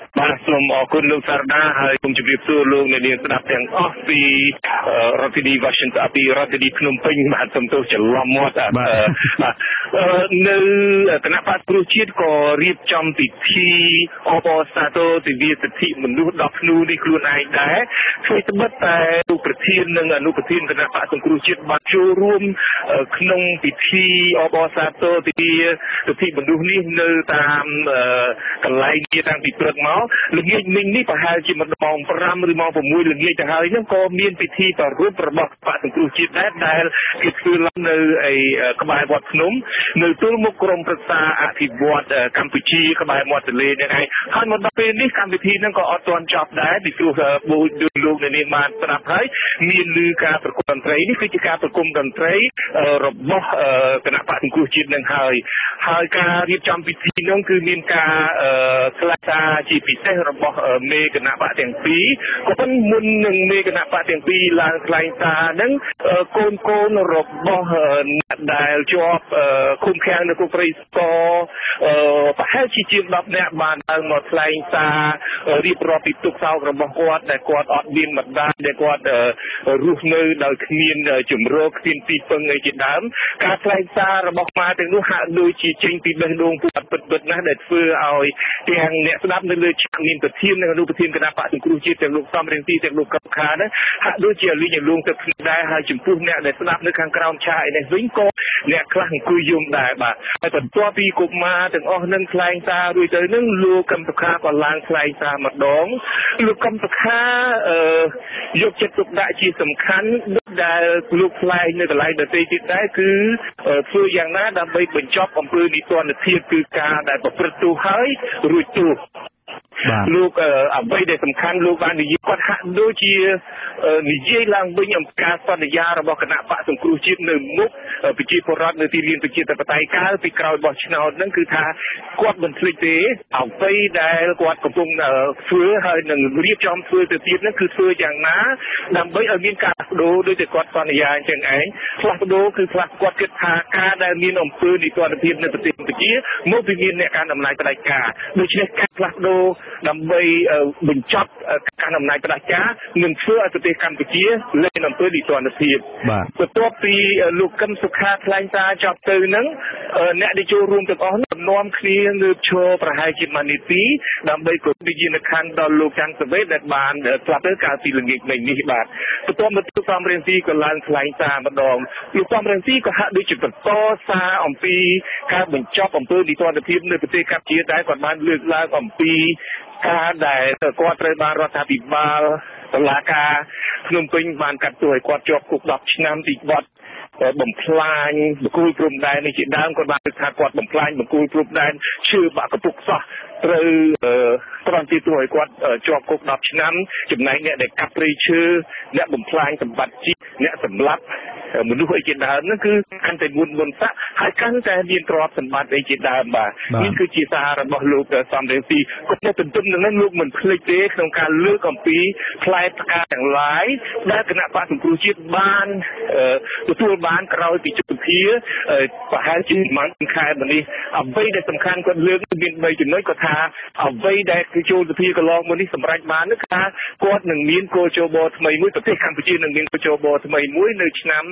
បាទសូមអរគុណលោកសារដាហើយសូមជម្រាបសួរលោកអ្នកនាងស្ដាប់ទាំងអស់ពីរដ្ឋធានី Washington ពីរដ្ឋធានីភ្នំពេញបាទសូមទោសច្រឡំមាត់បាទនៅគណៈបក្សប្រជាជាតិក៏រៀបចំពិធីអបអរសាទរទិវាសិទ្ធិមនុស្ស10ធ្នូនេះខ្លួនឯងដែរធ្វើត្បិតតែលោកប្រធាននិងអនុប្រធានគណៈបក្សសង្គ្រោះជាតិបានចូលរួមក្នុងពិធីអបអរសាទរទិវាសិទ្ធិមនុស្សនេះនៅតាមកន្លែងនេះតាំងពីព្រឹកមកល្ងាចមិញនេះប្រហែលជាម៉ោង5ឬម៉ោង6ល្ងាចទៅហើយហ្នឹងក៏មានពិធីប្រារព្ធរបស់បក្សសង្គ្រោះជាតិដែរដែលគេធ្វើឡើងនៅក្បែរវត្តភ្នំនៅទល់មុខក្រុមប្រឹក្សាអភិវឌ្ឍកម្ពុជាក្បែរមាត់ទន្លេហ្នឹងឯងហើយមកដល់ពេលនេះកម្មវិធីហ្នឹងក៏អត់ទាន់ចប់ដែរពីព្រោះដូចលោកអ្នកនាងបានស្ដាប់ហើយមានឮការប្រគំតន្ត្រីនេះគឺជាការប្រគំតន្ត្រីរបស់គណៈបក្សសង្គ្រោះជាតិនឹងហើយការរៀបចំពិធីហ្នឹងគឺមានការថ្លែងការណ៍ជាពិសេសរបស់មេគណៈបក្សទាំងពីរក៏ប៉ុន្តែមុននឹងមេគណៈបក្សទាំងពីរឡើងថ្លែងការណ៍ហ្នឹងកូនរបស់អ្នកដែលជាប់ឃុំឃាំងនៅគុកព្រៃសរប្រហែលជាជាង10នាក់បានឡើងមកថ្លែងសាររៀបរាប់ពីទុក្ខសោករបស់គាត់ដែលគាត់អត់មានម្ដាយដែលគាត់រស់នៅដោយគ្មានជំរកគ្មានទីពឹងអីជាដើមការថ្លែងសាររបស់ម៉ាទាំងនោះហាក់ដូចជាចេញពីបេះដូងគាត់ពិតៗណាស់ដែលធ្វើឲ្យទាំងអ្នកស្ដាប់នៅលើឆាកមានប្រធាននិងអនុប្រធានគណៈបក្សសង្គ្រោះជាតិទាំងលោកសំរៀងទីទាំងលោកកឹមខាហ្នឹងហាក់ដូចជាលីងលងទឹកភ្នែកដែរហើយចំពោះអ្នកដែលស្ដាប់នៅខាងក្រោមឆាកឯនេះវិញក៏អ្នកខ្លះអង្គុយយំដែរបាទហើយបន្ទាប់ពីកុមារទាំងអស់នឹងថ្លែងសាររួចទៅនឹងលោកកឹមសុខាក៏ឡើងថ្លែងសារម្ដងលោកកឹមសុខាយកចិត្តទុកដាក់ជាសំខាន់ដែលលោកថ្លែងនៅកន្លែងដទៃទៀតដែរគឺធ្វើយ៉ាងណាដើម្បីបញ្ចប់អំពើនីតិរដ្ឋភាពគឺការដែលប្រព្រឹត្តទោសហើយរួចទោសលោកអ្វីដែលសំខាន់លោកបាននិយាយគាត់ហាក់ដូចជានិយាយឡើងវិញអំពីការសន្យារបស់គណៈបក្សសង្គ្រោះជាតិនៅមុខប្រជាពលរដ្ឋនៅទីលានប្រជាធិបតេយ្យកាលពីក្រោយបោះឆ្នោតហ្នឹងគឺថាគាត់មិនភ្លេចទេអ្វីដែលគាត់កំពុងធ្វើហើយនឹងរៀបចំធ្វើទៅទៀតហ្នឹងគឺធ្វើយ៉ាងណាដើម្បីឲ្យមានការផ្ដោដូចតែគាត់សន្យាអញ្ចឹងឯងផ្លាស់ប្ដូរគឺផ្លាស់គាត់គិតថាការដែលមានអំពើនីតិរដ្ឋភាពនៅប្រទេសកម្ពុជាមកពីមានអ្នកកាន់អំណាចផ្ដាច់ការដូច្នេះការផ្លាស់ប្ដូរដើម្បីបញ្ចប់ការអំណាចផ្ដាច់ការនឹងធ្វើឲ្យប្រទេសកម្ពុជាលែងអំពើនីតិរដ្ឋភាពបន្ទាប់ពីលោកកឹមសុខាថ្លែងសារចប់ទៅនឹងអ្នកដែលចូលរួមទាំងអស់នោះនាំគ្នាងើបឈរប្រហែលជា1នាទីដើម្បីគោរពវិញ្ញាណក្ខន្ធដល់លោកច័ន្ទសវេតដែលបានស្លាប់ទៅកាលពីល្ងាចមិញនេះបាទបន្ទាប់មកលោកសំរៀងស៊ីក៏ឡើងថ្លែងសារម្ដងលោកសំរៀងស៊ីក៏ហាក់ដូចជាបន្តសារអំពីការបញ្ចប់អំពើនីតិរដ្ឋភាពនៅប្រទេសកម្ពុជាដែរគាត់បានលើកឡើងអំពីការដែលគាត់ត្រូវបានរដ្ឋាភិបាលតុលាការភ្នំពេញបានកាត់ទោសឲ្យគាត់ជាប់គុក10ឆ្នាំពីបទបំផ្លាញបង្គោលព្រំដែននេះជាដើមគាត់បានថាគាត់បំផ្លាញបង្គោលព្រំដែនឈើបាក់កពុកសោះត្រូវត្រង់ទីទោសឲ្យគាត់ជាប់គុក10ឆ្នាំចំណែកអ្នកដែលកាប់ព្រៃឈើអ្នកបំផ្លាញសម្បត្តិជាតិអ្នកសម្លាប់មនុស្សអីជាដើមហ្នឹងគឺកាន់តែមុនស័កហើយកាន់តែមានទ្រព្យសម្បត្តិអីជាដើមបាទនេះគឺជាសាររបស់លោកសំរៀងស៊ីគាត់ទៅទន្ទឹមនឹងនេះលោកមិនភ្លេចទេក្នុងការលើកអំពីផ្លែផ្កាទាំងឡាយដែលគណៈបក្សសង្គ្រោះជាតិបានទទួលបានក្រោយពីជុំភាប្រហែលជាប្រហែលខែមុននេះអ្វីដែលសំខាន់គាត់លើកមាន3ចំណុចគាត់ថាអ្វីដែលគឺចូលសភាកន្លងមកនេះសម្រាប់បានគឺថាគាត់នឹងមានគោលជបថ្មីមួយប្រទេសកម្ពុជានឹងមានគោលជបថ្មីមួយនៅឆ្នាំ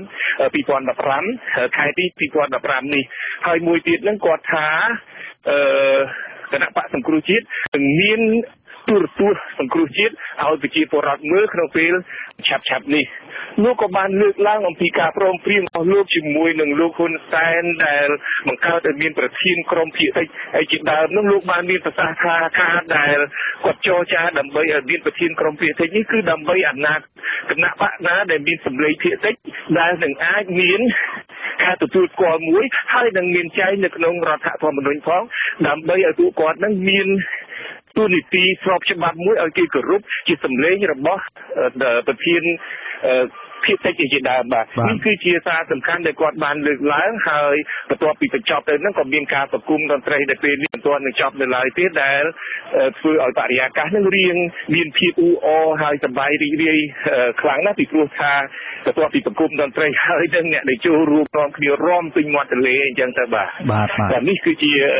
2015ខែទី2015នេះហើយមួយទៀតហ្នឹងគាត់ថាគណៈបក្សសង្គ្រោះជាតិនឹងមានទូរទស្សន៍សង្គ្រោះជាតិឲ្យប្រជាពលរដ្ឋមើលក្នុងពេលឆាប់នេះលោកក៏បានលើកឡើងអំពីការព្រមព្រៀងរបស់លោកជាមួយនឹងលោកហ៊ុនសែនដែលបង្កើតឲ្យមានប្រធានក្រុមភាគតិចហើយជាដើមនោះលោកបានមានប្រសាសន៍ថាការដែលគាត់ចរចាដើម្បីឲ្យមានប្រធានក្រុមភាគតិចនេះគឺដើម្បីអាណត្តិគណៈបកណាដែលមានសម្លេងភាគតិចដែលនឹងអាចមានការទទួលស្គាល់មួយហើយនឹងមានចែងនៅក្នុងរដ្ឋធម្មនុញ្ញផងដើម្បីឲ្យពួកគាត់នឹងមានទូនីតិស្របច្បាប់មួយឲ្យគេគោរពជាសម្លេងរបស់ប្រធានភាគតិចជាដើមបាទនេះគឺជាសារសំខាន់ដែលគាត់បានលើកឡើងហើយបន្ទាប់ពីបញ្ចប់ទៅហ្នឹងក៏មានការប្រគំតន្ត្រីដែលពេលនេះមិនទាន់នឹងចប់នៅឡើយទេដែលធ្វើឲ្យបរិយាកាសហ្នឹងរៀងមានភាពអ៊ូអរហើយសប្បាយរីករាយខ្លាំងណាស់ពីព្រោះថាបន្ទាប់ពីប្រគំតន្ត្រីហើយនឹងអ្នកដែលចូលរួមរួមគ្នារំពេញមាត់ទន្លេអញ្ចឹងទៅបាទនេះគឺជា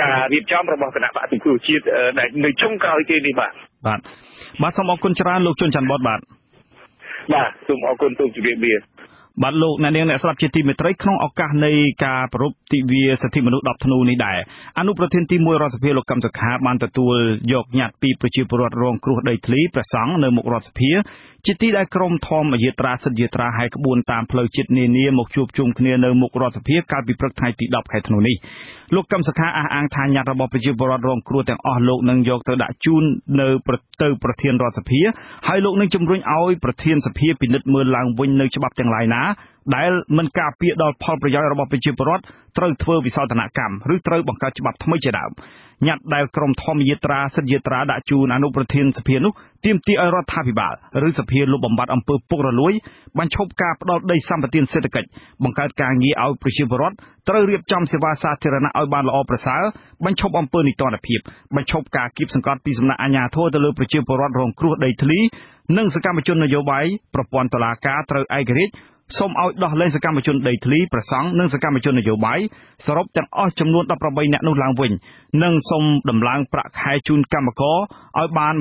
ការរៀបចំរបស់គណៈបកសង្គ្រោះជាតិដែលនៅចុងក្រោយគេនេះបាទសូមអរគុណច្រើនលោកជុនច័ន្ទបតបាទសូមអរគុណទូលជម្រាបលាបាទលោកអ្នកនាងអ្នកស្ដាប់ជាទីមេត្រីក្នុងឱកាសនៃការប្រពៃទិវាសិទ្ធិមនុស្ស10ធ្នូនេះដែរអនុប្រធានទី1រដ្ឋសភាលោកកឹមសុខាបានទទួលយកញត្តិពីប្រជាពលរដ្ឋរងគ្រោះដីធ្លីព្រះសង្ឃនៅមុខរដ្ឋសភាជាទីដែលក្រុមធម្មយាត្រាសិទ្ធិយាត្រាហើយក្បួនតាមផ្លូវជាតិនានាមកជួបជុំគ្នានៅមុខរដ្ឋសភាកាលពីព្រឹកថ្ងៃទី10ខែធ្នូនេះលោកកឹមសុខាអះអាងថាញត្តិរបស់ប្រជាពលរដ្ឋរងគ្រោះទាំងអស់លោកនឹងយកទៅដាក់ជូននៅទៅប្រធានរដ្ឋសភាហើយលោកនឹងជំរុញឲ្យប្រធានសភាពិនិត្យមើលឡើងវិញនៅច្បាប់ទាំងឡាយណាដែលមិនការពារដល់ផលប្រយោជន៍របស់ប្រជាពលរដ្ឋត្រូវធ្វើវិសោធនកម្មឬត្រូវបង្កើតច្បាប់ថ្មីជាដើមញត្តិដែលក្រុមធម្មយាត្រាសិទ្ធិយាត្រាដាក់ជូនអនុប្រធានសភានោះទាមទារឲ្យរដ្ឋាភិបាលឬសភាលុបបំបាត់អំពើពុករលួយបញ្ឈប់ការផ្ដាល់ដីសម្បត្តិសេដ្ឋកិច្ចបង្កើតការងារឲ្យប្រជាពលរដ្ឋត្រូវរៀបចំសេវាសាធារណៈឲ្យបានល្អប្រសើរបញ្ឈប់អំពើនីតិរដ្ឋភាពបញ្ឈប់ការគៀបសង្កត់ពីសំណាក់អាជ្ញាធរទៅលើប្រជាពលរដ្ឋរងគ្រោះដីធ្លីនិងសកម្មជននយោបាយប្រព័ន្ធតុលាការត្រូវឯករាជ្យសូមឲ្យដោះលែងសកម្មជនដីធ្លីប្រសង់និងសកម្មជននយោបាយសរុបទាំងអស់ចំនួន18នាក់នោះឡើងវិញនិងសូមដំឡើងប្រាក់ខែជូនកម្មករឲ្យបាន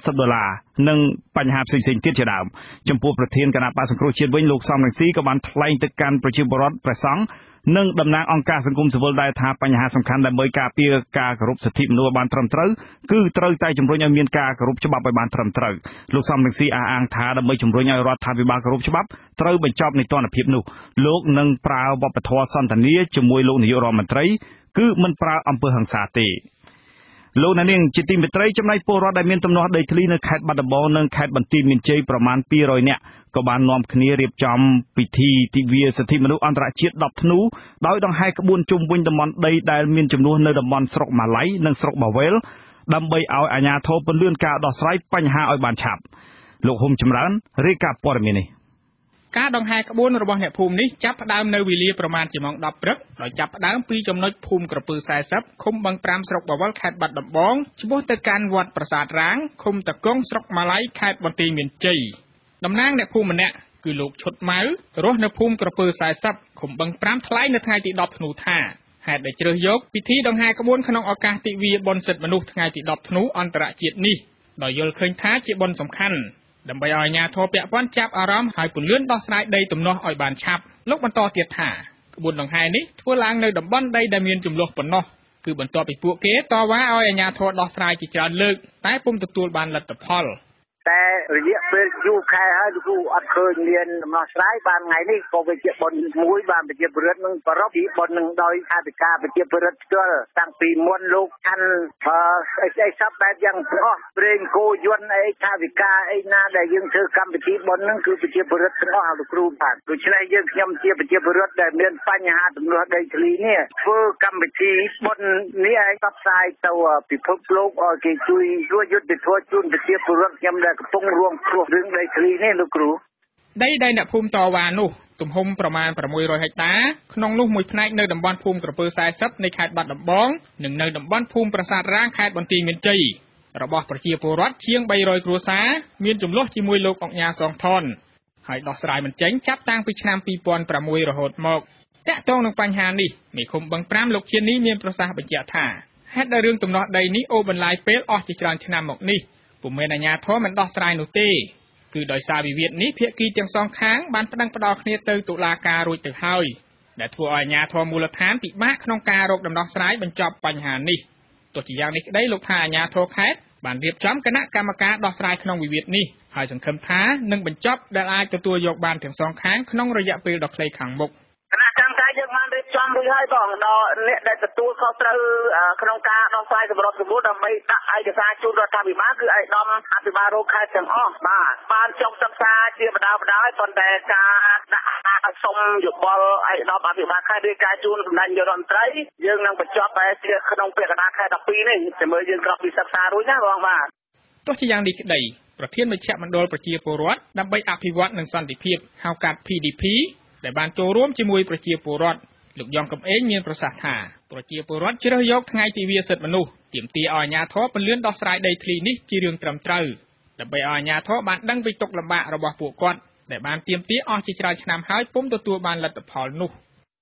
$170និងបញ្ហាផ្សេងៗទៀតជាដើមចំពោះប្រធានគណៈបក្សសង្គ្រោះជាតិវិញលោកសំរងស៊ីក៏បានថ្លែងទៅកាន់ប្រជាពលរដ្ឋព្រះសង្ឃនិងតំណាងអង្គការសង្គមស៊ីវិលដែរថាបញ្ហាសំខាន់ដើម្បីការពារការគោរពសិទ្ធិមនុស្សឲ្យបានត្រឹមត្រូវគឺត្រូវតែជំរុញឲ្យមានការគោរពច្បាប់ឲ្យបានត្រឹមត្រូវលោកសំរងស៊ីអះអាងថាដើម្បីជំរុញឲ្យរដ្ឋាភិបាលគោរពច្បាប់ត្រូវបញ្ចប់នីតិរដ្ឋភាពនោះលោកនឹងប្រើវប្បធម៌សន្តានាជាមួយលោកនាយករដ្ឋមន្ត្រីគឺមិនប្រើអំពើហិង្សាទេលោកអ្នកនាងជាទីមេត្រីចំណែកពលរដ្ឋដែលមានទំនាស់ដីធ្លីនៅខេត្តបាត់ដំបងនិងខេត្តបន្ទាយមានជ័យប្រមាណ200នាក់ក៏បាននាំគ្នារៀបចំពិធីទិវាសិទ្ធិមនុស្សអន្តរជាតិ10ធ្នូដោយដង្ហែក្បួនជុំវិញតំបន់ដីដែលមានចំនួននៅតំបន់ស្រុកម៉ាឡៃនិងស្រុកបាវែលដើម្បីឲ្យអាជ្ញាធរពន្យាការដោះស្រាយបញ្ហាឲ្យបានឆាប់លោកហ៊ុំចម្រើនរាយការណ៍ព័ត៌មាននេះការដង្ហែក្បួនរបស់អ្នកភូមិនេះចាប់ផ្ដើមនៅវេលាប្រមាណជាម៉ោង10ព្រឹកដោយចាប់ផ្ដើមពីចំណុចភូមិក្រពើ40ឃុំបឹង5ស្រុកបាវលខេត្តបាត់ដំបងឆ្ពោះទៅកាន់វត្តប្រាសាទរាងឃុំតកុងស្រុកម៉ាឡៃខេត្តបន្ទាយមានជ័យតំណាងអ្នកភូមិម្នាក់គឺលោកឈុតម៉ៅរស់នៅភូមិក្រពើ40ឃុំបឹង5ថ្លែងនៅថ្ងៃទី10ធ្នូថាហេតុដែលជ្រើសយកពិធីដង្ហែក្បួនក្នុងឱកាសទិវាបុណ្យសិទ្ធិមនុស្សថ្ងៃទី10ធ្នូអន្តរជាតិនេះដោយយល់ឃើញថាជាបុណ្យសំខាន់ដើម្បីឲ្យអាជ្ញាធរពាក់ព័ន្ធចាប់អារម្មណ៍ហើយពន្យាដោះស្រាយដីទំនាស់ឲ្យបានឆាប់លោកបន្តទៀតថាក្បួនដង្ហែនេះធ្វើឡើងនៅតំបន់ដីដែលមានចំនួនប៉ុណ្ណោះគឺបន្ទាប់ពីពួកគេតវ៉ាឲ្យអាជ្ញាធរដោះស្រាយជាច្រើនលើកតែពុំទទួលបានលទ្ធផលតែរយៈពេលយូរខែហើយលោកគ្រូអត់ឃើញមានដំណោះស្រាយបានថ្ងៃនេះក៏វាជាបុណ្យមួយបានប្រជាពលរដ្ឋនឹងប្រពៃបុណ្យនឹងដោយអធិការប្រជាពលរដ្ឋផ្ទាល់តាំងពីមុនលោកខាន់ស្អីសពបែបយ៉ាងទាំងអស់ព្រេងគោយន្តអីថាវិការអីណាដែលយើងធ្វើកម្មវិធីបុណ្យនឹងគឺប្រជាពលរដ្ឋទាំងអស់លោកគ្រូបាទដូច្នេះយើងខ្ញុំជាប្រជាពលរដ្ឋដែលមានបញ្ហាទំនាស់ដីធ្លីនេះធ្វើកម្មវិធីបុណ្យនេះឲ្យផ្សព្វផ្សាយទៅពិភពលោកឲ្យគេជួយយុទ្ធធម៌ជូនប្រជាពលរដ្ឋខ្ញុំកំពុងរួមគ្រោះរឿងដីធ្លីនេះលោកគ្រូដីដែលអ្នកភូមិតវ៉ានោះទំហំប្រមាណ600ហិកតាក្នុងនោះមួយផ្នែកនៅតំបន់ភូមិក្រពើ40នៃខេត្តបាត់ដំបងនិងនៅតំបន់ភូមិប្រាសាទរាងខេត្តបន្ទាយមានជ័យរបស់ប្រជាពលរដ្ឋជាង300គ្រួសារមានចំនួនជាមួយលោកអង្គញាសងថនហើយដោះស្រាយមិនចេញចាប់តាំងពីឆ្នាំ2006រហូតមកតាក់ទងនឹងបញ្ហានេះមេឃុំបឹង5លោកជានីមានប្រសាសន៍បញ្ជាក់ថាហេតុដែលរឿងទំនាស់ដីនេះអូសបន្លាយពេលអស់ជាច្រើនឆ្នាំមកនេះពុំមែនអាជ្ញាធរមិនដោះស្រាយនោះទេគឺដោយសារវិវាទនេះភាគីទាំងសងខាងបានប្តឹងផ្តល់គ្នាទៅតុលាការរួចទៅហើយដែលធ្វើឲ្យអាជ្ញាធរមូលដ្ឋានពិបាកក្នុងការរកដំណោះស្រាយបញ្ចប់បញ្ហានេះទោះជាយ៉ាងនេះក្តីលោកថាអាជ្ញាធរខេត្តបានរៀបចំគណៈកម្មការដោះស្រាយក្នុងវិវាទនេះហើយសង្ឃឹមថានឹងបញ្ចប់ដែលអាចទទួលយកបានទាំងសងខាងក្នុងរយៈពេលដ៏ខ្លីខាងមុខគណៈកម្មការយើងបានរៀបចំរួចហើយបងដល់អ្នកដែលទទួលខុសត្រូវក្នុងការដោះស្រាយសម្រាប់សម្បូរដើម្បីដាក់ឯកសារជូនរដ្ឋាភិបាលគឺឯកឧត្តមអភិបាលរងខេត្តទាំងអស់បាទបានចុះសិក្សាជាបដាបដាប៉ុន្តែការដាក់សុំយោបល់ឯកឧត្តមអភិបាលខេត្តរាយការណ៍ជូនសម្ដេចនាយករដ្ឋមន្ត្រីយើងនឹងបញ្ចប់តែក្នុងពាក្យកណ្ដាលខែ12នេះជាមួយយើងក្រោយពីសិក្សារួចណាបងបាទទោះជាយ៉ាងនេះក្តីប្រធានមជ្ឈមណ្ឌលប្រជាពលរដ្ឋដើម្បីអភិវឌ្ឍនិងសន្តិភាពហៅកាត់ PDP ដែលបានចូលរួមជាមួយប្រជាពលរដ្ឋលោកយ៉ងកំឯងមានប្រសាសន៍ថាប្រជាពលរដ្ឋជ្រើសយកថ្ងៃទិវាសិទ្ធិមនុស្សទាមទារឲ្យអាជ្ញាធរពន្យាដោះស្រាយដីធ្លីនេះជារឿងត្រឹមត្រូវដើម្បីឲ្យអាជ្ញាធរបានដឹងពីទុក្ខលំបាករបស់ពួកគាត់ដែលបានទាមទារអស់ជាច្រើនឆ្នាំហើយពុំទទួលបានលទ្ធផលនោះ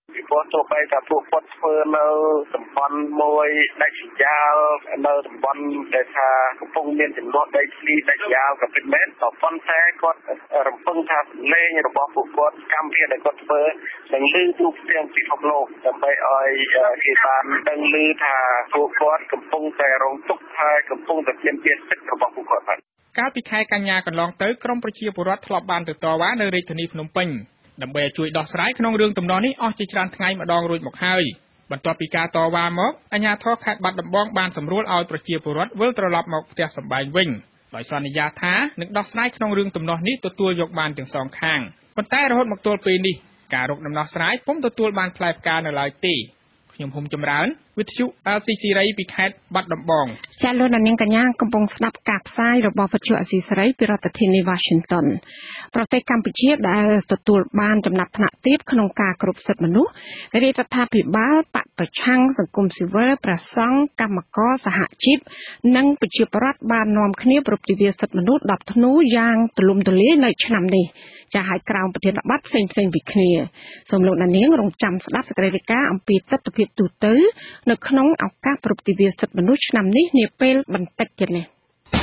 ពីព្រោះទោះបីតែពួកគាត់ធ្វើនៅតំបន់មួយដាច់ស្រយាលនៅតំបន់ដែលថាកំពុងមានចំនួនដីធ្លីដាច់ស្រយាលក៏ពិតមែនក៏ប៉ុន្តែគាត់រំពឹងថាសម្លេងរបស់ពួកគាត់កម្មវិធីដែលគាត់ធ្វើនឹងលើទូទាំងពិភពលោកដើម្បីឲ្យគេបានដឹងឮថាពួកគាត់កំពុងតែរងទុក្ខហើយកំពុងតែមានភាពសិទ្ធិរបស់ពួកគាត់បាទកាលពីខែកញ្ញាកន្លងទៅក្រមប្រជាពលរដ្ឋធ្លាប់បានទៅតវ៉ានៅរាជធានីភ្នំពេញដើម្បីឲ្យជួយដោះស្រាយក្នុងរឿងទំនាស់នេះអស់ជាច្រើនថ្ងៃម្ដងរួចមកហើយបន្ទាប់ពីការតវ៉ាមកអាជ្ញាធរខេត្តបាត់ដំបងបានសម្រួលឲ្យប្រជាពលរដ្ឋវិលត្រឡប់មកផ្ទះសម្បែងវិញដោយសន្យាថានឹងដោះស្រាយក្នុងរឿងទំនាស់នេះទទួលយកបានទាំងសងខាងប៉ុន្តែរហូតមកទល់ពេលនេះការរកដំណោះស្រាយពុំទទួលបានផ្លែផ្កានៅឡើយទេខ្ញុំហុំចម្រើនវិទ្យុ LCC រៃពីខេត្តបាត់ដំបងចាលោកនាងកញ្ញាកំពុងស្ដាប់ការផ្សាយរបស់វិទ្យុ LCC រៃពីរដ្ឋធានី Washington ប្រទេសកម្ពុជាដែលទទួលបានចំណាត់ថ្នាក់ទាបក្នុងការគោរពសិទ្ធិមនុស្សរាជរដ្ឋាភិបាលបកប្រឆាំងសង្គមស៊ីវិលប្រសង់កម្មករសហជីពនិងប្រជាពលរដ្ឋបាននាំគ្នាប្រពៃទិវាសិទ្ធិមនុស្ស10ធ្នូយ៉ាងទូលំទូលាយនៅឆ្នាំនេះចាឲ្យក្រោមប្រធានបទផ្សេងៗពីគ្នាសូមលោកនាងរងចាំស្ដាប់សេចក្តីរាយការណ៍អំពីទស្សនវិជ្ជាទូទៅនៅក្នុងឱកាសប្រពៃទិវាសិទ្ធិមនុស្សឆ្នាំនេះនាពេលបន្តិចទៀតនេះ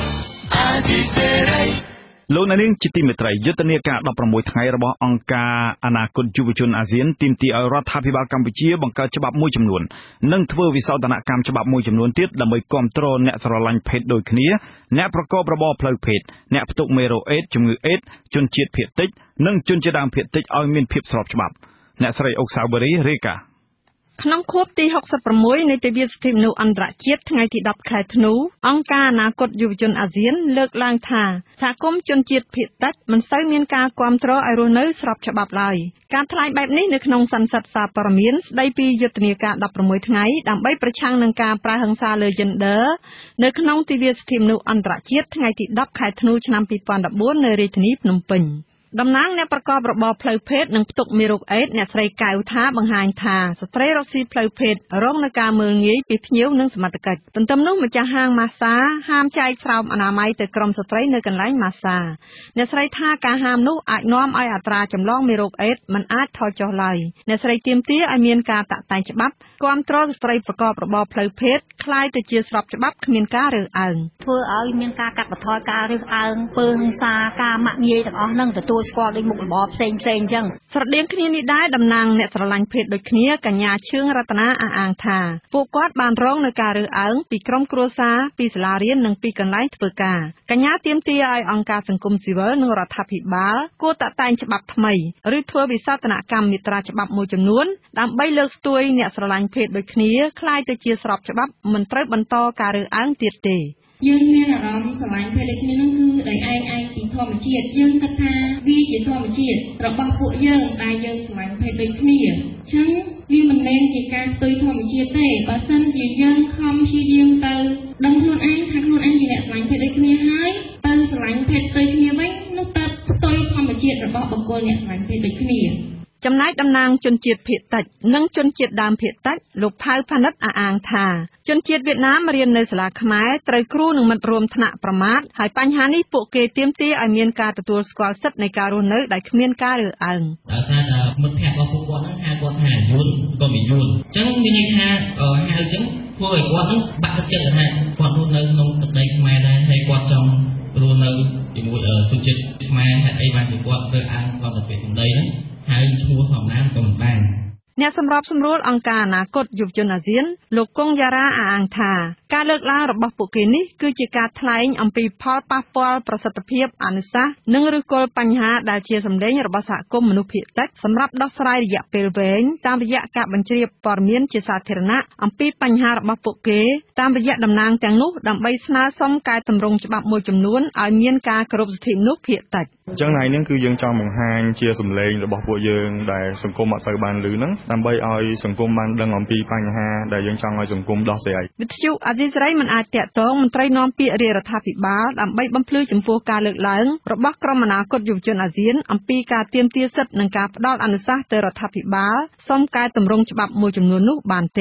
លោកនាងជាទីមេត្រីយុទ្ធនាការ16ថ្ងៃរបស់អង្គការអនាគតយុវជនអាស៊ានទាមទារឲ្យរដ្ឋាភិបាលកម្ពុជាបង្កើតច្បាប់មួយចំនួននិងធ្វើវិសោធនកម្មច្បាប់មួយចំនួនទៀតដើម្បីគ្រប់គ្រងអ្នកស្រឡាញ់ភេទដូចគ្នាអ្នកប្រកបរបរផ្លូវភេទអ្នកផ្ទុកមេរោគអេដជំងឺអេដជនជាតិភាគតិចនិងជនជាតិដើមភាគតិចឲ្យមានភាពស្របច្បាប់អ្នកស្រីអុកសាវរីរាយការណ៍ក្នុងខួបទី66នៃទិវាសិទ្ធិមនុស្សអន្តរជាតិថ្ងៃទី10ខែធ្នូអង្គការអនាគតយុវជនអាស៊ានលើកឡើងថាសហគមន៍ជនជាតិភាគតិចមិនសូវមានការគាំទ្រឲ្យរស់នៅស្របច្បាប់ឡើយការថ្លែងបែបនេះនៅក្នុងសន្និសីទសារព័ត៌មានស្ដីពីយុទ្ធនាការ16ថ្ងៃដើម្បីប្រឆាំងនឹងការប្រើហិង្សាលើ Gender នៅក្នុងទិវាសិទ្ធិមនុស្សអន្តរជាតិថ្ងៃទី10ខែធ្នូឆ្នាំ2014នៅរាជធានីភ្នំពេញតំណាងអ្នកប្រកបរបរផ្លូវភេទនិងផ្ទុកមេរោគអេដអ្នកស្រីកៅថាបង្ហាញថាស្ត្រីរកស៊ីផ្លូវភេទរងនឹងការមើលងាយពីភ្ញៀវនិងសមត្ថកិច្ចទន្ទឹមនោះម្ចាស់ហាងម៉ាសាហាមចែកស្រោមអនាម័យទៅក្រុមស្ត្រីនៅកន្លែងម៉ាសាអ្នកស្រីថាការហាមនោះអាចនាំឲ្យអត្រាចម្លងមេរោគអេដមិនអាចថយចុះឡើយអ្នកស្រីទាមទារឲ្យមានការតាក់តែងច្បាប់គាំទ្រស្ត្រីប្រកបរបរផ្លូវភេទคล้ายទៅជាស្របច្បាប់គ្មានការរើសអើងធ្វើឲ្យមានការកាត់បន្ថយការរើសអើងពើហិង្សាការមាក់ងាយទាំងអស់នឹងទទួលស្គាល់ដោយមុខរបរផ្សេងៗអញ្ចឹងស្រដៀងគ្នានេះដែរតំណាងអ្នកស្រឡាញ់ភេទដូចគ្នាកញ្ញាឈឿងរតនាអះអាងថាពួកគាត់បានរងនឹងការរើសអើងពីក្រុមគ្រួសារពីសាលារៀននិងពីកន្លែងធ្វើការកញ្ញាទាមទារឲ្យអង្គការសង្គមស៊ីវិលនិងរដ្ឋាភិបាលគួរតាក់តែងច្បាប់ថ្មីឬធ្វើវិសោធនកម្មមាត្រាច្បាប់មួយចំនួនដើម្បីលើកស្ទួយអ្នកស្រឡាញ់ភេទដូចគ្នាคล้ายទៅជាស្របច្បាប់មិនត្រូវបន្តការរើសអើងទៀតទេយើងមានអារម្មណ៍ស្រឡាញ់ភេទដូចគ្នានោះគឺដោយឯងពីធម្មជាតិយើងគិតថាវាជាធម្មជាតិរបស់ពួកយើងដែលយើងស្រឡាញ់ភេទដូចគ្នាអញ្ចឹងវាមិនមែនជាការផ្ទុយធម្មជាតិទេបើសិនជាយើងខំព្យាយាមទៅដឹងខ្លួនឯងថាខ្លួនឯងជាអ្នកស្រឡាញ់ភេទដូចគ្នាហើយទៅស្រឡាញ់ភេទផ្ទុយគ្នាវិញនោះទៅផ្ទុយធម្មជាតិរបស់បុគ្គលអ្នកស្រឡាញ់ភេទដូចគ្នាចំណែកតំណាងជនជាតិភាគតិចនិងជនជាតិដើមភាគតិចលោកផៅផានិតអះអាងថាជនជាតិវៀតណាមរៀននៅសាលាខ្មែរត្រូវគ្រូនិងមិត្តរួមថ្នាក់ប្រមាថហើយបញ្ហានេះពួកគេទាមទារឲ្យមានការទទួលស្គាល់សិទ្ធិនៃការរស់នៅដែលគ្មានការរើសអើងដោយសារតែមិត្តភ័ក្តិរបស់ពួកគាត់ហ្នឹងហៅគាត់ថាយួនក៏មិនយួនអញ្ចឹងមានន័យថាហៅអញ្ចឹងធ្វើឲ្យគាត់ហ្នឹងបាក់ទឹកចិត្តថាគាត់រស់នៅក្នុងទឹកដីខ្មែរដែរហើយគាត់ចង់រស់នៅជាមួយជនជាតិខ្មែរហេតុអីបានជាគាត់រើសអើងគាត់ទៅពេលសម្ដីហ្នឹងហើយឈ្មោះធម្មតាក៏មិនបានអ្នកសម្របសម្រួលអង្គការអនាគតយុវជនអាស៊ានលោកកុងយ៉ារ៉ាអះអាងថាការលើកឡើងរបស់ពួកគេនេះគឺជាការថ្លែងអំពីផលប៉ះពាល់ប្រសិទ្ធភាពអនុសាសន៍និងឫសគល់បញ្ហាដែលជាសម្លេងរបស់សហគមន៍មនុស្សភាគតិចសម្រាប់ដោះស្រាយរយៈពេលវែងតាមរយៈការបញ្ជ្រាបព័ត៌មានជាសាធារណៈអំពីបញ្ហារបស់ពួកគេតាមរយៈតំណាងទាំងនោះដើម្បីស្នើសុំកែតម្រង់ច្បាប់មួយចំនួនឲ្យមានការគោរពសិទ្ធិមនុស្សភាគតិចអញ្ចឹងថ្ងៃនេះគឺយើងចង់បង្ហាញជាសម្លេងរបស់ពួកយើងដែលសង្គមអត់សូវបានឮហ្នឹងដើម្បីឲ្យសង្គមបានដឹងអំពីបញ្ហាដែលយើងចង់ឲ្យសង្គមដោះស្រាយវិទ្យុអាស៊ីសេរីមិនអាចតាក់ទងមន្ត្រីនាំពាក្យរាជរដ្ឋាភិបាលដើម្បីបំភ្លឺចំពោះការលើកឡើងរបស់ក្រុមអនាគតយុវជនអាស៊ានអំពីការទាមទារសិទ្ធិនិងការផ្ដល់អនុសាសន៍ទៅរដ្ឋាភិបាលសុំកែតម្រង់ច្បាប់មួយចំនួននោះបានទេ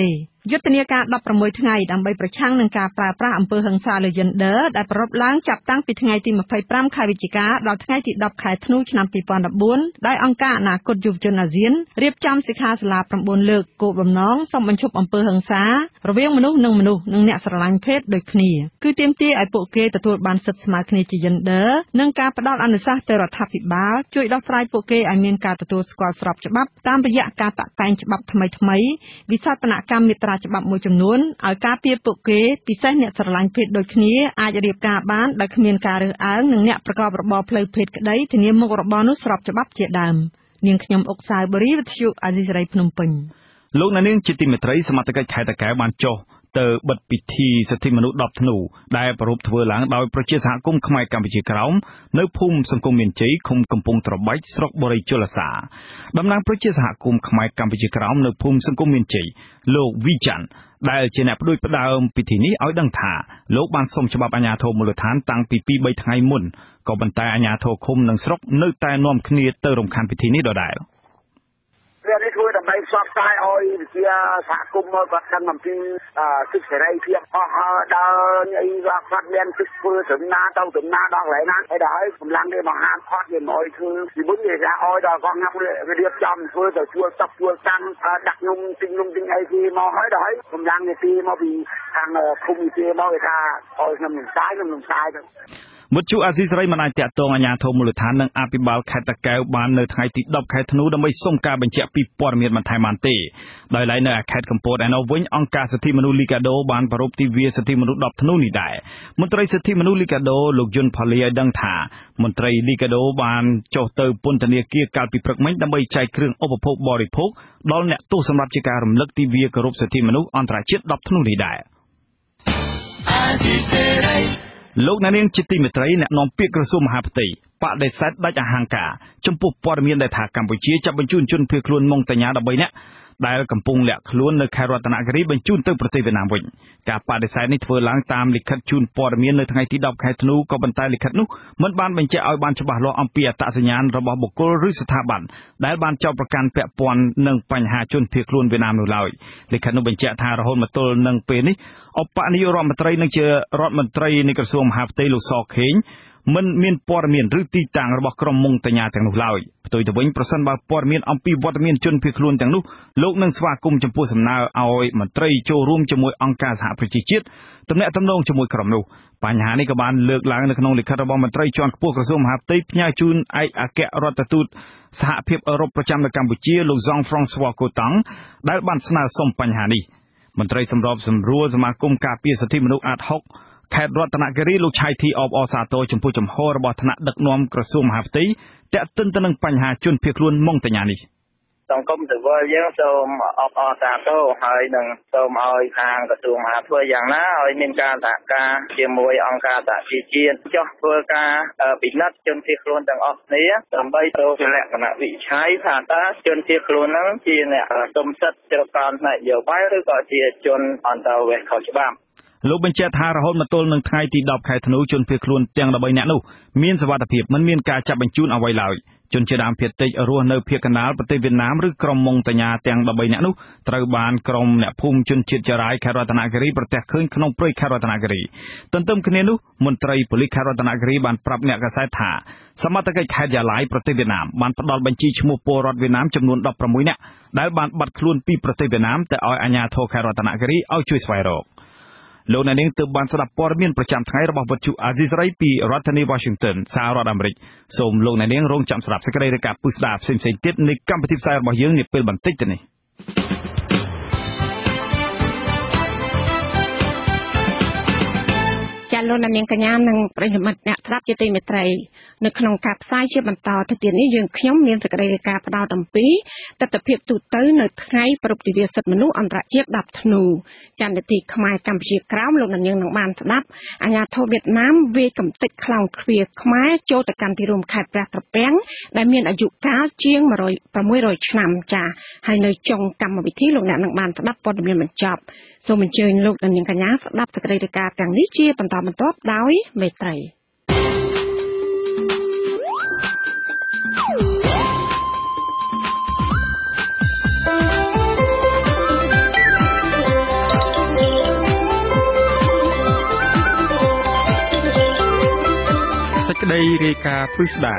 យុទ្ធនាការ16ថ្ងៃដើម្បីប្រឆាំងនឹងការប្រើប្រាស់អំពើហិង្សាលើយេនឌ័រដែលប្រារព្ធឡើងចាប់តាំងពីថ្ងៃទី25ខែវិច្ឆិកាដល់ថ្ងៃទី10ខែធ្នូឆ្នាំ2014ដោយអង្គការអនាគតយុវជនអាស៊ានរៀបចំសិក្ខាសាលា9លើកគោលបំណងសូមបញ្ឈប់អំពើហិង្សារវាងមនុស្សនិងអ្នកស្រឡាញ់ភេទដូចគ្នាគឺទាមទារឲ្យពួកគេទទួលបានសិទ្ធិស្មើគ្នាជាយេនឌ័រនិងការផ្ដល់អនុសាសន៍ទៅរដ្ឋាភិបាលជួយដោះស្រាយពួកគេឲ្យមានការទទួលស្គាល់ស្របច្បាប់តាមរយៈការតាក់តែងច្បាប់ថ្មីវិសោធនកម្មមាត្រាច្បាប់មួយចំនួនឲ្យការពារពួកគេពិសេសអ្នកស្រឡាញ់ភេទដូចគ្នាអាចរៀបការបានដោយគ្មានការរើសអើងនិងអ្នកប្រកបរបរផ្លូវភេទក្តីធានាមុខរបរនោះស្របច្បាប់ជាដើមនាងខ្ញុំអុកសាវបរីវិទ្យុអាស៊ីសេរីភ្នំពេញលោកនាងជាទីមេត្រីសមត្ថកិច្ចខេត្តតាកែវបានចុះទៅបិទពិធីសិទ្ធិមនុស្ស10ធ្នូដែលប្រារព្ធធ្វើឡើងដោយប្រជាសហគមន៍ខ្មែរកម្ពុជាក្រោមនៅភូមិសង្គមមានជ័យឃុំកំពង់ត្របែកស្រុកបូរីជលសាតំណាងប្រជាសហគមន៍ខ្មែរកម្ពុជាក្រោមនៅភូមិសង្គមមានជ័យលោកវិច័ន្ទដែលជាអ្នកផ្ដួចផ្ដើមពិធីនេះឲ្យដឹងថាលោកបានសុំច្បាប់អាជ្ញាធរមូលដ្ឋានតាំងពី 2-3 ថ្ងៃមុនក៏ប៉ុន្តែអាជ្ញាធរឃុំនិងស្រុកនៅតែនាំគ្នាទៅរំខានពិធីនេះដដែលវានេះធ្វើដើម្បីផ្សព្វផ្សាយឲ្យជាសហគមន៍មកគាត់ដឹងអំពីសិទ្ធិសេរីភាពអស់ដល់អីគាត់មានសិទ្ធិធ្វើដំណើរទៅដំណើរដល់កន្លែងណាហើយដល់កម្លាំងគេមកហាមឃាត់គេមកធ្វើពីមុនគេថាឲ្យដល់កងណារៀបចំធ្វើទៅជួលទឹកជួលតាំងដាក់នំទិញអីគេមកហើយដល់កម្លាំងគេទីមកពីខាងភូមិគេមកគេថាឲ្យខ្ញុំនឹងផ្សាយទៅមុតជួអាស៊ីសេរីមិនអាចតាក់ទងអាជ្ញាធរមូលដ្ឋាននិងអភិបាលខេត្តតាកែវបាននៅថ្ងៃទី10ខែធ្នូដើម្បីសុំការបញ្ជាក់ពីព័ត៌មានបន្ថែមបានទេដោយឡែកនៅខេត្តកំពតឯណោះវិញអង្គការសិទ្ធិមនុស្សលីកាដូបានប្រារព្ធទិវាសិទ្ធិមនុស្ស10ធ្នូនេះដែរមន្ត្រីសិទ្ធិមនុស្សលីកាដូលោកយុនផាលីឲ្យដឹងថាមន្ត្រីលីកាដូបានចុះទៅពន្ធនាគារកាលពីព្រឹកមិញដើម្បីចែកគ្រឿងឧបភោគបរិភោគដល់អ្នកទោសសម្រាប់ជាការរំលឹកទិវាគោរពសិទ្ធិមនុស្សអន្តរជាតិ10ធ្នូនេះដែរលោកនាងជាទីមេត្រីអ្នកនាំពាក្យក្រសួងមហាផ្ទៃបដិសេធដាច់អហង្ការចំពោះព័ត៌មានដែលថាកម្ពុជាចាប់បញ្ជូនជនភៀសខ្លួនម៉ុងតាញ៉ា13នាក់ដែលកំពុងលាក់ខ្លួននៅខេត្តរតនគិរីបញ្ជូនទៅប្រទេសវៀតណាមវិញការបដិសេធនេះធ្វើឡើងតាមលិខិតជូនព័ត៌មាននៅថ្ងៃទី10ខែធ្នូក៏ប៉ុន្តែលិខិតនោះមិនបានបញ្ជាក់ឲ្យបានច្បាស់លាស់អំពីអត្តសញ្ញាណរបស់បុគ្គលឬស្ថាប័នដែលបានចោទប្រកាន់ពាក់ព័ន្ធនឹងបញ្ហាជនភៀសខ្លួនវៀតណាមនោះឡើយលិខិតនោះបញ្ជាក់ថារហូតមកទល់នឹងពេលនេះឧបនាយករដ្ឋមន្ត្រីនិងជារដ្ឋមន្ត្រីនៃក្រសួងមហាផ្ទៃលោកសខេងមិនមានព័ត៌មានឬទីតាំងរបស់ក្រុមម៉ុងតាញ៉ាទាំងនោះឡើយផ្ទុយទៅវិញប្រសិនបើព័ត៌មានអំពីវត្តមានជនភៀសខ្លួនទាំងនោះលោកនឹងស្វាគមន៍ចំពោះសំណើឲ្យមន្ត្រីចូលរួមជាមួយអង្គការសហប្រជាជាតិទំនាក់ទំនងជាមួយក្រុមនោះបញ្ហានេះក៏បានលើកឡើងនៅក្នុងលិខិតរបស់មន្ត្រីជាន់ខ្ពស់ក្រសួងមហាផ្ទៃផ្ញើជូនឯកអគ្គរដ្ឋទូតសហភាពអឺរ៉ុបប្រចាំនៅកម្ពុជាលោកហ្សង់ហ្វ្រង់ស្វ័រកូតង់ដែលបានស្នើសុំបញ្ហានេះមន្ត្រីសម្របសម្រួលសមាគមការពារសិទ្ធិមនុស្សអាត6ខេត្តរតនគិរីលោកឆៃធីអបអសាទរចំពោះចំហរបស់ថ្នាក់ដឹកនាំក្រសួងមហាផ្ទៃទាក់ទិនទៅនឹងបញ្ហាជនភៀសខ្លួនម៉ុងតាញ៉ានេះសង្គមស៊ីវិលយើងសូមអបអរសាទរហើយនឹងសូមឲ្យខាងក្រសួងមហាធ្វើយ៉ាងណាឲ្យមានការសហការជាមួយអង្គការសហជីវជាតិចុះធ្វើការពិនិត្យជនភៀសខ្លួនទាំងអស់គ្នាដើម្បីទៅជាលក្ខណៈវិឆ័យថាតើជនភៀសខ្លួនហ្នឹងជាអ្នកទុំសិទ្ធិជ្រកកោនផ្នែកនយោបាយឬក៏ជាជនអន្តរវេសខុសច្បាប់លោកបញ្ជាក់ថារហូតមកទល់នឹងថ្ងៃទី10ខែធ្នូជនភៀសខ្លួនទាំង13នាក់នោះមានសុវត្ថិភាពមិនមានការចាប់បញ្ជូនអ្វីឡើយជនជាដើមភាគតិចរស់នៅភូមិកណ្ដាលប្រទេសវៀតណាមឬក្រុមម៉ុងតាញ៉ាទាំង13នាក់នោះត្រូវបានក្រុមអ្នកភូមិជនជាតិចារាយខេត្តរតនគិរីប្រទះឃើញក្នុងព្រៃខេត្តរតនគិរីទន្ទឹមគ្នានោះមន្ត្រីប៉ូលីសខេត្តរតនគិរីបានប្រាប់អ្នកកាសែតថាសមត្ថកិច្ចខេត្តយ៉ាឡៃប្រទេសវៀតណាមបានផ្ដល់បញ្ជីឈ្មោះពលរដ្ឋវៀតណាមចំនួន16នាក់ដែលបានបាត់ខ្លួនពីប្រទេសវៀតណាមទៅឲ្យអាជ្ញាធរខេត្តរតនគិរីឲ្យជួយស្វែងរកលោកអ្នកនាងទើបបានស្ដាប់ព័ត៌មានប្រចាំថ្ងៃរបស់វិទ្យុអាស៊ីសេរីពីរដ្ឋធានី Washington សហរដ្ឋអាមេរិកសូមលោកអ្នកនាងរងចាំស្ដាប់សេចក្តីរាយការណ៍ពិស្ដារផ្សេងៗទៀតនៃកម្មវិធីផ្សាយរបស់យើងនាពេលបន្តិចទៅនេះចាលោកនាងកញ្ញានិងប្រិយមិត្តអ្នកស្ដាប់ជាទីមេត្រីនៅក្នុងការផ្សាយជាបន្តទៅទៀតនេះយើងខ្ញុំមានសេចក្តីរាយការណ៍ផ្ដោតអំពីទស្សនវិជ្ជាទូទៅនៅថ្ងៃប្រពៃទិវាសិទ្ធិមនុស្សអន្តរជាតិ10ធ្នូចាំនីតិខ្មែរកម្ពុជាក្រោមលោកនាងនឹងបានស្ដាប់អាញាធិបតេយ្យវៀតណាមវាយកំទេចខ្លោងទ្វារខ្មែរចូលទៅកាន់ទីរួមខេត្តព្រះត្រពាំងដែលមានអាយុកាលជាង600ឆ្នាំចាហើយនៅចុងកម្មវិធីលោកអ្នកនឹងបានស្ដាប់ព័ត៌មានបញ្ចប់សូមអញ្ជើញលោកនាងកញ្ញាស្ដាប់សេចក្តីរាយការណ៍ទាំងនេះជាបន្តបន្ទាប់ដោយមេត្រីក្តីរាយការណ៍ពិស្ដា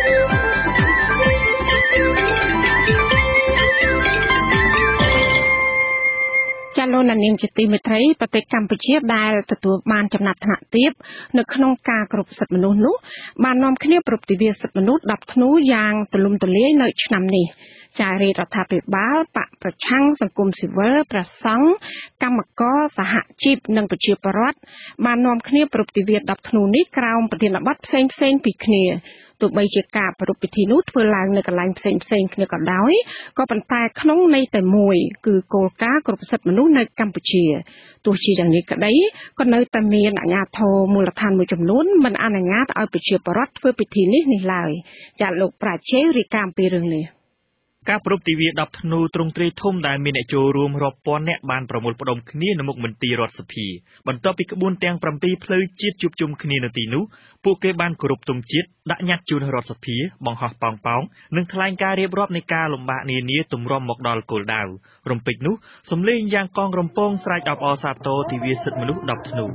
ចាលោកនាងជាទីមេត្រីប្រទេសកម្ពុជាដែលទទួលបានចំណាត់ថ្នាក់ទាបនៅក្នុងការគោរពសិទ្ធិមនុស្សនោះបាននាំគ្នាប្រពៃទិវាសិទ្ធិមនុស្ស10ធ្នូយ៉ាងទូលំទូលាយនៅឆ្នាំនេះចារាជរដ្ឋាភិបាលបកប្រឆាំងសង្គមស៊ីវិលព្រះសង្ឃកម្មករសហជីពនិងប្រជាពលរដ្ឋបាននាំគ្នាប្រពៃទិវា10ធ្នូនេះក្រោមប្រធានបទផ្សេងៗពីគ្នាទោះបីជាការប្រារព្ធពិធីនោះធ្វើឡើងនៅកន្លែងផ្សេងៗគ្នាក៏ដោយក៏ប៉ុន្តែក្នុងន័យតែមួយគឺគោលការណ៍គ្រប់សិទ្ធិមនុស្សនៅកម្ពុជាទោះជាយ៉ាងនេះក្តីក៏នៅតែមានអាជ្ញាធរមូលដ្ឋានមួយចំនួនមិនអនុញ្ញាតឲ្យប្រជាពលរដ្ឋធ្វើពិធីនេះឡើយចាលោកប្រាជ្ញរាយការណ៍ពីរឿងនេះការប្រពៃទិវា10ធ្នូទ្រង់ទ្រាយធំដែលមានអ្នកចូលរួមរាប់ពាន់នាក់បានប្រមូលផ្ដុំគ្នានៅមុខមន្ទីររដ្ឋសភាបន្ទាប់ពីក្បួនទាំង7ផ្លូវជាតិជួបជុំគ្នានៅទីនោះពួកគេបានគោរពទង់ជាតិដាក់ញត្តិជូនរដ្ឋសភាបង្ហោះប៉ោងប៉ោងនិងថ្លែងការរៀបរាប់នៃការលំបាកនានាទម្រាំមកដល់គោលដៅរំពេចនោះសំឡេងយ៉ាងកងរំពងស្រែកអបអរសាទរទិវាសិទ្ធិមនុស្ស10ធ្នូ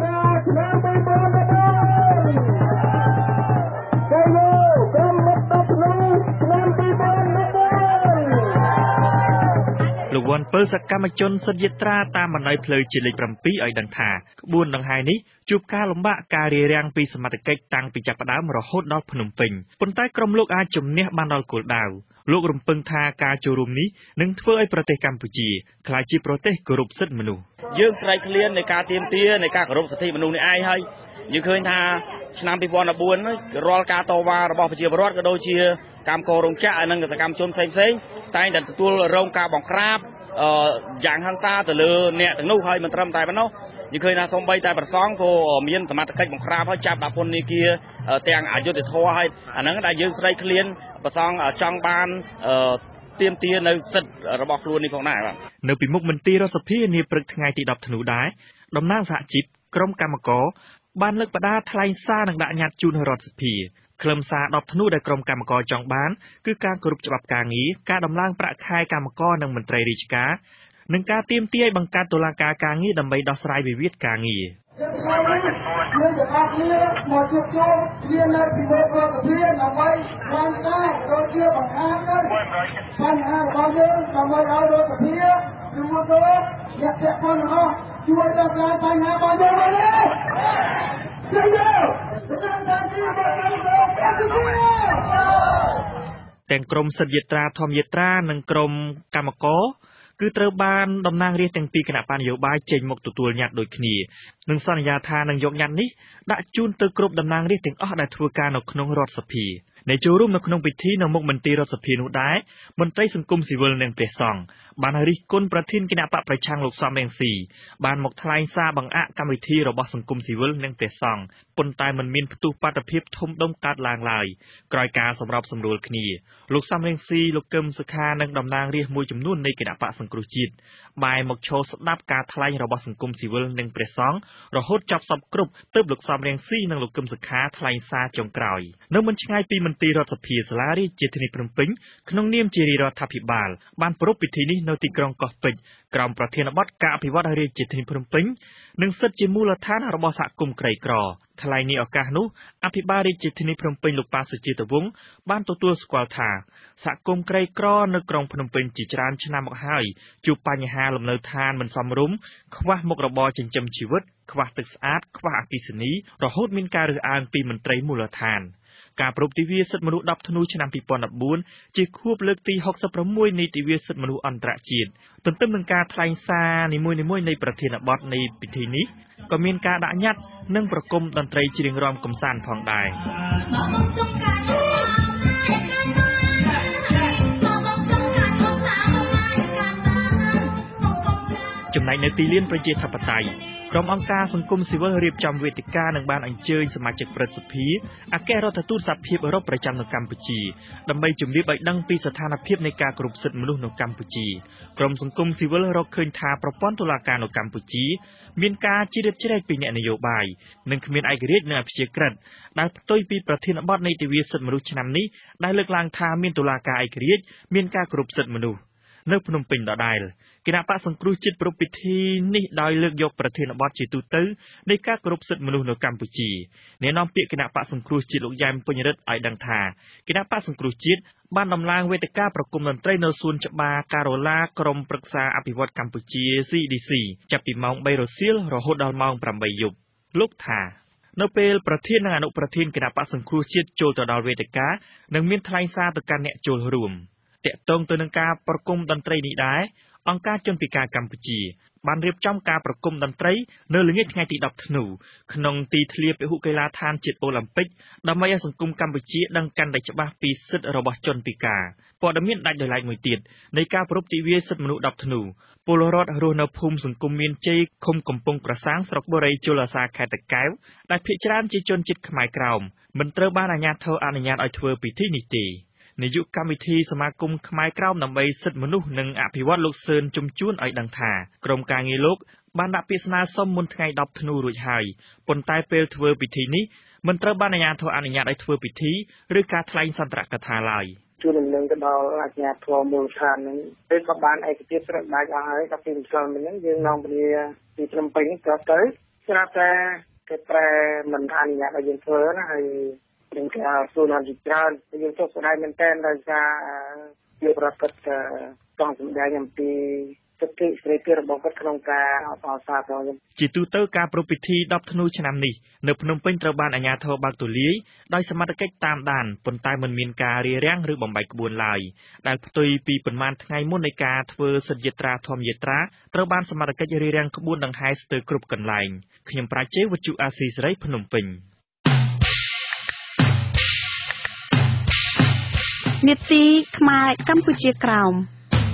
លោកវ៉ាន់ពើសកម្មជនសិទ្ធិយាត្រាតាមបណ្ដោយផ្លូវជាតិលេខ7ឲ្យដឹងថាក្បួនដង្ហែនេះជួបការលំបាកការរារាំងពីសមត្ថកិច្ចតាំងពីចាប់ផ្ដើមរហូតដល់ភ្នំពេញប៉ុន្តែក្រុមលោកអាចជំនះបានដល់គោលដៅលោករំពឹងថាការចូលរួមនេះនឹងធ្វើឲ្យប្រទេសកម្ពុជាក្លាយជាប្រទេសគោរពសិទ្ធិមនុស្សយើងស្រែកឃ្លាននៃការទាមទារនៃការគោរពសិទ្ធិមនុស្សនេះឯងហើយយើងឃើញថាឆ្នាំ2014រាល់ការតវ៉ារបស់ប្រជាពលរដ្ឋក៏ដូចជាកម្មកររោងចក្រហើយនិងសកម្មជនផ្សេងៗតែងតែទទួលរងការបង្ក្រាបយ៉ាងហិង្សាទៅលើអ្នកទាំងនោះហើយមិនត្រឹមតែប៉ុណ្ណោះយើងឃើញថាសូម្បីតែប្រសង់ក៏មានសមត្ថកិច្ចបង្ក្រាបហើយចាប់ដាក់ពន្ធនាគារទាំងអយុធធម៌ហើយអាហ្នឹងដែលយើងស្រែកឃ្លានប្រសង់ចង់បានទាមទារនៅសិទ្ធិរបស់ខ្លួននេះផងដែរបាទនៅពីមុខមន្ទីររដ្ឋសភានាព្រឹកថ្ងៃទី10ធ្នូដែរតំណាងសហជីពក្រុមកម្មករបានលើកបដាថ្លែងសារនិងដាក់ញត្តិជូនរដ្ឋសភាខ្លឹមសារ10ធ្នូដែលក្រុមកម្មករចង់បានគឺការគោរពច្បាប់ការងារការដំឡើងប្រាក់ខែកម្មករនិងមន្ត្រីរាជការនិងការទាមទារឲ្យបង្កើតតុលាការការងារដើម្បីដោះស្រាយវិវាទការងារយើងទាំងអស់គ្នាមកជួបជុំគ្នានៅពីមុខរដ្ឋសភាដើម្បីបានការដូចជាបង្ហាញទៅបញ្ហារបស់យើងដើម្បីឲ្យរដ្ឋសភាជាមួយទៅអ្នកពាក់ព័ន្ធទាំងអស់ជួយដោះស្រាយបញ្ហារបស់យើងមកនេះទាំងក្រុមសិទ្ធិយាត្រាធម្មយាត្រានិងក្រុមកម្មករគឺត្រូវបានតំណាងរាស្ត្រទាំងពីរគណៈបកនយោបាយចេញមកទទួលញត្តិដូចគ្នានិងសន្យាថានឹងយកញត្តិនេះដាក់ជូនទៅគ្រប់តំណាងរាស្ត្រទាំងអស់ដែលធ្វើការនៅក្នុងរដ្ឋសភាអ្នកចូលរួមនៅក្នុងពិធីនៅមុខមន្ទីររដ្ឋសភានោះដែរមន្ត្រីសង្គមស៊ីវិលនិងព្រះសង្ឃបានរិះគន់ប្រធានគណៈបកប្រឆាំងលោកសំរងស៊ីបានមកថ្លែងសារបង្អាក់កម្មវិធីរបស់សង្គមស៊ីវិលនិងព្រះសង្ឃប៉ុន្តែมันមានផ្ទុះបាតុភិបធំដុំកើតឡើងឡើយក្រោយការសម្របសម្រួលគ្នាលោកសំរងស៊ីលោកកឹមសុខានិងតំណាងរាស្ត្រមួយចំនួននៃគណៈបកសង្គ្រោះជាតិបែរមកឈរស្ដាប់ការថ្លែងរបស់សង្គមស៊ីវិលនិងព្រះសង្ឃរហូតចប់សពគ្រប់ទើបលោកសំរងស៊ីនិងលោកកឹមសុខាថ្លែងសារចុងក្រោយនៅមិនឆ្ងាយពីមន្ទីររដ្ឋសភាសាលារាជធានីភ្នំពេញក្នុងនាមជារដ្ឋាភិបាលបានប្រារព្ធពិធីនេះនៅទីក្រុងកោះពេជ្រក្រោមប្រធានបទការអភិវឌ្ឍរាជធានីភ្នំពេញនិងសិទ្ធិជាមូលដ្ឋានរបស់សហគមន៍ក្រីក្រថ្លែងនេះឱកាសនោះអភិបាលរាជធានីភ្នំពេញលោកប៉ាសុជាតវង្សបានទទួលស្គាល់ថាសហគមន៍ក្រីក្រនៅក្រុងភ្នំពេញជាច្រើនឆ្នាំមកហើយជួបបញ្ហាលំនៅឋានមិនសមរម្យខ្វះមុខរបរចិញ្ចឹមជីវិតខ្វះទឹកស្អាតខ្វះអគ្គិសនីរហូតមានការរើសអើងពីមន្ត្រីមូលដ្ឋានការប្រពៃទិវាសិទ្ធិមនុស្ស10ធ្នូឆ្នាំ2014ជាខួបលើកទី66នៃទិវាសិទ្ធិមនុស្សអន្តរជាតិទន្ទឹមនឹងការថ្លែងសារនីមួយៗនៃប្រធានបទនៃពិធីនេះក៏មានការដាក់ញត្តិនិងប្រគំតន្ត្រីច្រៀងរាំកម្សាន្តផងដែរចំណែកនៅទីលានប្រជាធិបតេយ្យក្រុមអង្គការសង្គមស៊ីវិលរៀបចំវេទិកានិងបានអញ្ជើញសមាជិកព្រឹទ្ធសភាអគ្គរដ្ឋទូតសហភាពអឺរ៉ុបប្រចាំនៅកម្ពុជាដើម្បីជម្រាបឲ្យដឹងពីស្ថានភាពនៃការគោរពសិទ្ធិមនុស្សនៅកម្ពុជាក្រុមសង្គមស៊ីវិលរកឃើញថាប្រព័ន្ធតុលាការនៅកម្ពុជាមានការជ្រៀតជ្រែកពីអ្នកនយោបាយនិងគ្មានឯករាជ្យនិងអព្យាក្រឹតដែលផ្ទុយពីប្រធានបទនៃទិវាសិទ្ធិមនុស្សឆ្នាំនេះដែលលើកឡើងថាមានតុលាការឯករាជ្យមានការគោរពសិទ្ធិមនុស្សនៅភ្នំពេញដដែលគណៈបកសង្គ្រោះជាតិប្រពៃពិធីនេះដោយលើកយកប្រធានបទជាទូទៅនៃការគោរពសិទ្ធិមនុស្សនៅកម្ពុជាអ្នកនាំពាក្យគណៈបកសង្គ្រោះជាតិលោកយ៉ែមពេញរិទ្ធឲ្យដឹងថាគណៈបកសង្គ្រោះជាតិបានដំឡើងវេទិកាប្រគំតន្ត្រីនៅសួនច្បារការ៉ូឡាក្រុមប្រឹក្សាអភិវឌ្ឍកម្ពុជា CDC ចាប់ពីម៉ោង 3 រសៀលរហូតដល់ម៉ោង 8 យប់លោកថានៅពេលប្រធាននិងអនុប្រធានគណៈបកសង្គ្រោះជាតិចូលទៅដល់វេទិកានឹងមានថ្លែងសារទៅកាន់អ្នកចូលរួមតាក់ទងទៅនឹងការប្រគំតន្ត្រីនេះដែរអង្គការជនពិការកម្ពុជាបានរៀបចំការប្រគំតន្ត្រីនៅល្ងាចថ្ងៃទី 10 ធ្នូក្នុងទីធ្លាពហុកីឡដ្ឋានជាតិអូឡ িম্প ិកដើម្បីឲ្យសង្គមកម្ពុជាដឹងកាន់តែច្បាស់ពីសិទ្ធិរបស់ជនពិការព័ត៌មានដាច់ដោយឡែកមួយទៀតនៃការប្រពៃទិវាសិទ្ធិមនុស្ស 10 ធ្នូពលរដ្ឋរស់នៅភូមិសង្គមមានជ័យឃុំកំពង់ប្រសាងស្រុកបូរីជលអាសាខេត្តតាកែវដែលភាគច្រើនជាជនជាតិខ្មែរក្រោមមិនត្រូវបានអាជ្ញាធរអនុញ្ញាតឲ្យធ្វើពិធីនេះទេនាយកកម្មវិធីសមាគមខ្មែរក្រោមដើម្បីសិទ្ធិមនុស្សនិងអភិវឌ្ឍលោកសឿនជំជួនឲ្យដឹងថាក្រុមការងារលោកបានដាក់ពាក្យស្នើសុំមុនថ្ងៃ 10 ធ្នូរួចហើយប៉ុន្តែពេលធ្វើពិធីនេះមិនត្រូវបានអាជ្ញាធរអនុញ្ញាតឲ្យធ្វើពិធីឬការថ្លែងសន្ទរកថាឡើយជួននឹងទៅដល់អាជ្ញាធរមូលដ្ឋានហ្នឹងពេលក៏បានឯកភាពស្រដាច់អស់ហើយដល់ពីម្សិលមិញហ្នឹងយើងនាំគ្នាពីភ្នំពេញក៏ទៅស្រាប់តែគេប្រែមិនអនុញ្ញាតឲ្យយើងធ្វើណាហើយនឹងគេឲ្យសួរនាំជាច្រើនយើងចុះស្ដាយមែនតើដោយសារវាប្រកបต้องសម្ដែងអំពីសិទ្ធិសេរីភាពរបស់គាត់ក្នុងការអបអរសាទរជាទូទៅការប្រពៃពិធី 10 ធ្នូឆ្នាំនេះនៅភ្នំពេញត្រូវបានអាជ្ញាធរបើកទូលាយដោយសមត្ថកិច្ចតាមដានប៉ុន្តែមិនមានការរារាំងឬបំបែកក្បួនឡើយដែលផ្ទុយពីប៉ុន្មានថ្ងៃមុននៃការធ្វើសិទ្ធិយាត្រាធម្មយាត្រាត្រូវបានសមត្ថកិច្ចរារាំងក្បួនដង្ហែស្ទើរគ្រប់កន្លែងខ្ញុំប្រាជេវុទ្ធុអាស៊ីសេរីភ្នំពេញនេតិខ្មែរកម្ពុជាក្រោម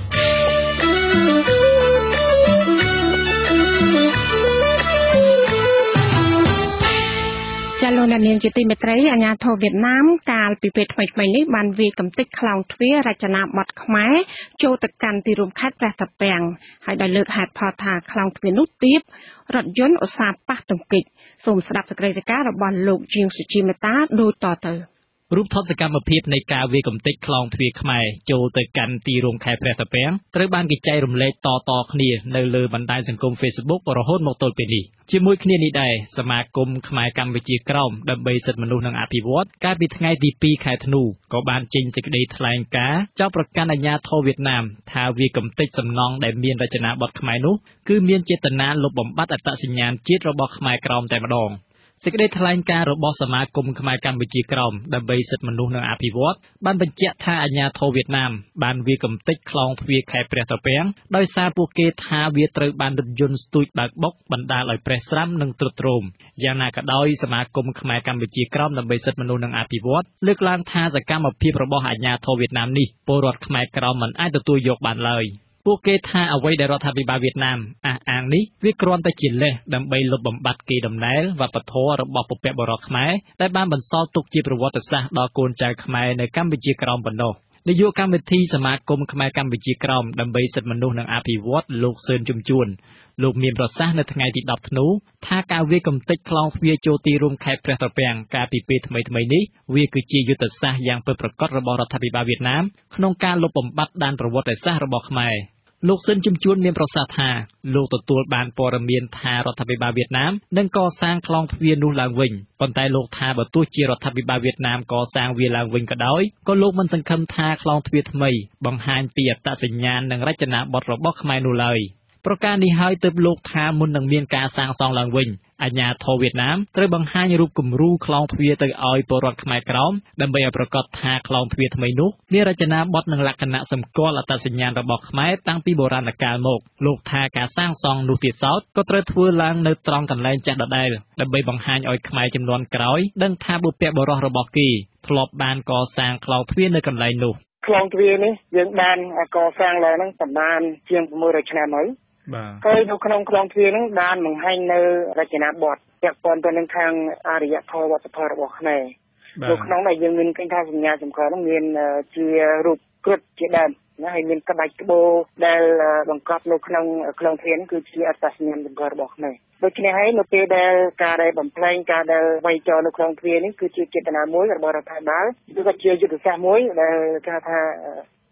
ចាលោកអ្នកនាងជាទីមេត្រីអាជ្ញាធរវៀតណាមកាលពីពេលថ្មីៗនេះបានវាយកំទេចខ្លោងទ្វាររចនាបថខ្មែរចូលទៅកាន់ទីរួមខេត្តព្រះតាពាំងហើយដោយលើកហេតុផលថាខ្លោងទ្វារនោះទាបរថយន្តឧស្សាហ៍ប៉ះទង្គិចសូមស្ដាប់សេចក្តីរាយការណ៍របស់លោកជាងសុជីមេតាដូចតទៅរូបថតសកម្មភាពនៃការវាយកំទេចខ្លោងទ្វារខ្មែរចូលទៅកាន់ទីរួមខេត្តព្រះតាពាំងត្រូវបានគេចែករំលែកតគ្នានៅលើបណ្ដាញសង្គម Facebook រហូតមកទល់ពេលនេះជាមួយគ្នានេះដែរសមាគមខ្មែរកម្ពុជាក្រោមដើម្បីសិទ្ធិមនុស្សនិងអភិវឌ្ឍកាលពីថ្ងៃទី 2 ខែធ្នូក៏បានចេញសេចក្តីថ្លែងការណ៍ចោទប្រកាន់អាជ្ញាធរវៀតណាមថាវាយកំទេចសំណង់ដែលមានរចនាបថខ្មែរនោះគឺមានចេតនាលុបបំបាត់អត្តសញ្ញាណជាតិរបស់ខ្មែរក្រោមតែម្ដងសេចក្តីថ្លែងការណ៍របស់សមាគមខ្មែរកម្ពុជាក្រោមដើម្បីសិទ្ធិមនុស្សនិងអភិវឌ្ឍបានបញ្ជាក់ថាអាជ្ញាធរវៀតណាមបានវាយកំទេចខ្លោងទ្វារខេត្តព្រះតាពាំងដោយសារពួកគេថាវាត្រូវបានរថយន្តស្ទូចបើកបុកបណ្ដាលឲ្យប្រេះស្រាំនិងទ្រុឌទ្រោមយ៉ាងណាក៏ដោយសមាគមខ្មែរកម្ពុជាក្រោមដើម្បីសិទ្ធិមនុស្សនិងអភិវឌ្ឍលើកឡើងថាសកម្មភាពរបស់អាជ្ញាធរវៀតណាមនេះពលរដ្ឋខ្មែរក្រោមមិនអាចទទួលយកបានឡើយពួកគេថាអ្វីដែលរដ្ឋាភិបាលវៀតណាមអះអាងនេះវាគ្រាន់តែជាលេសដើម្បីលុបបំបាត់កេរដំណែលវប្បធម៌របស់បុព្វបុរសខ្មែរដែលបានបន្សល់ទុកជាប្រវត្តិសាស្ត្រដល់កូនចៅខ្មែរនៅកម្ពុជាក្រោមប៉ុណ្ណោះនាយកកម្មវិធីសមាគមខ្មែរកម្ពុជាក្រោមដើម្បីសិទ្ធិមនុស្សនិងអភិវឌ្ឍលោកសឿនជំជួនលោកមានប្រសាសន៍នៅថ្ងៃទី 10 ធ្នូថាការវាយកំទេចខ្លោងទ្វារចូលទីរួមខេត្តព្រះតាពាំងកាលពីពេលថ្មីៗនេះវាគឺជាយុទ្ធសាស្ត្រយ៉ាងពិតប្រាកដរបស់រដ្ឋាភិបាលវៀតណាមក្នុងការលុបបំបាត់ដែនប្រវត្តិសាស្ត្ររបស់ខ្មែរលោកស៊ិនជំជួនមានប្រសាសន៍ថាលោកទទួលបានព័ត៌មានថារដ្ឋាភិបាលវៀតណាមនឹងកសាងខ្លោងទ្វារនោះឡើងវិញប៉ុន្តែលោកថាបើទោះជារដ្ឋាភិបាលវៀតណាមកសាងវាឡើងវិញក៏ដោយក៏លោកមិនសង្ឃឹមថាខ្លោងទ្វារថ្មីបង្ហាញពីអត្តសញ្ញាណនិងរចនាបថរបស់ខ្មែរនោះឡើយប្រការនេះហើយទើបលោកថាមុននឹងមានការសាងសង់ឡើងវិញអាជ្ញាធរវៀតណាមត្រូវបង្ហាញរូបគំរូខ្លោងទ្វារទៅឲ្យពលរដ្ឋខ្មែរក្រោមដើម្បីឲ្យប្រកាសថាខ្លោងទ្វារថ្មីនោះមានរចនាបថនិងលក្ខណៈសម្គាល់អត្តសញ្ញាណរបស់ខ្មែរតាំងពីបុរាណកាលមកលោកថាការសាងសង់នោះទៀតសោតក៏ត្រូវធ្វើឡើងនៅត្រង់កន្លែងចាស់ដដែលដើម្បីបង្ហាញឲ្យខ្មែរជំនាន់ក្រោយដឹងថាបុព្វបុរសរបស់គេធ្លាប់បានកសាងខ្លោងទ្វារនៅកន្លែងនោះខ្លោងទ្វារនេះយើងបានកសាងឡើងហ្នឹងប្រហែលជាង600ឆ្នាំហើយហើយនៅក្នុងខ្លោងទ្វារហ្នឹងបានបង្ហាញនៅរចនាបថពាក់ព័ន្ធទៅនឹងខាងអរិយធម៌វប្បធម៌របស់ខ្មែរនៅក្នុងដែលយើងមានឃើញថាសញ្ញាសំខាន់ហ្នឹងមានជារូបគ្រុឌជាដើមណាហើយមានក្បាច់ក្បូរដែលបង្កប់នៅក្នុងខ្លោងទ្វារគឺជាអត្តសញ្ញាណសម្គាល់របស់ខ្មែរដូច្នេះហើយនៅពេលដែលការដែលបំផ្លែងការដែលវាយចោលនៅខ្លោងទ្វារនេះគឺជាចេតនាមួយរបស់រដ្ឋាភិបាលឬក៏ជាយុទ្ធសាស្ត្រមួយដែលគេថា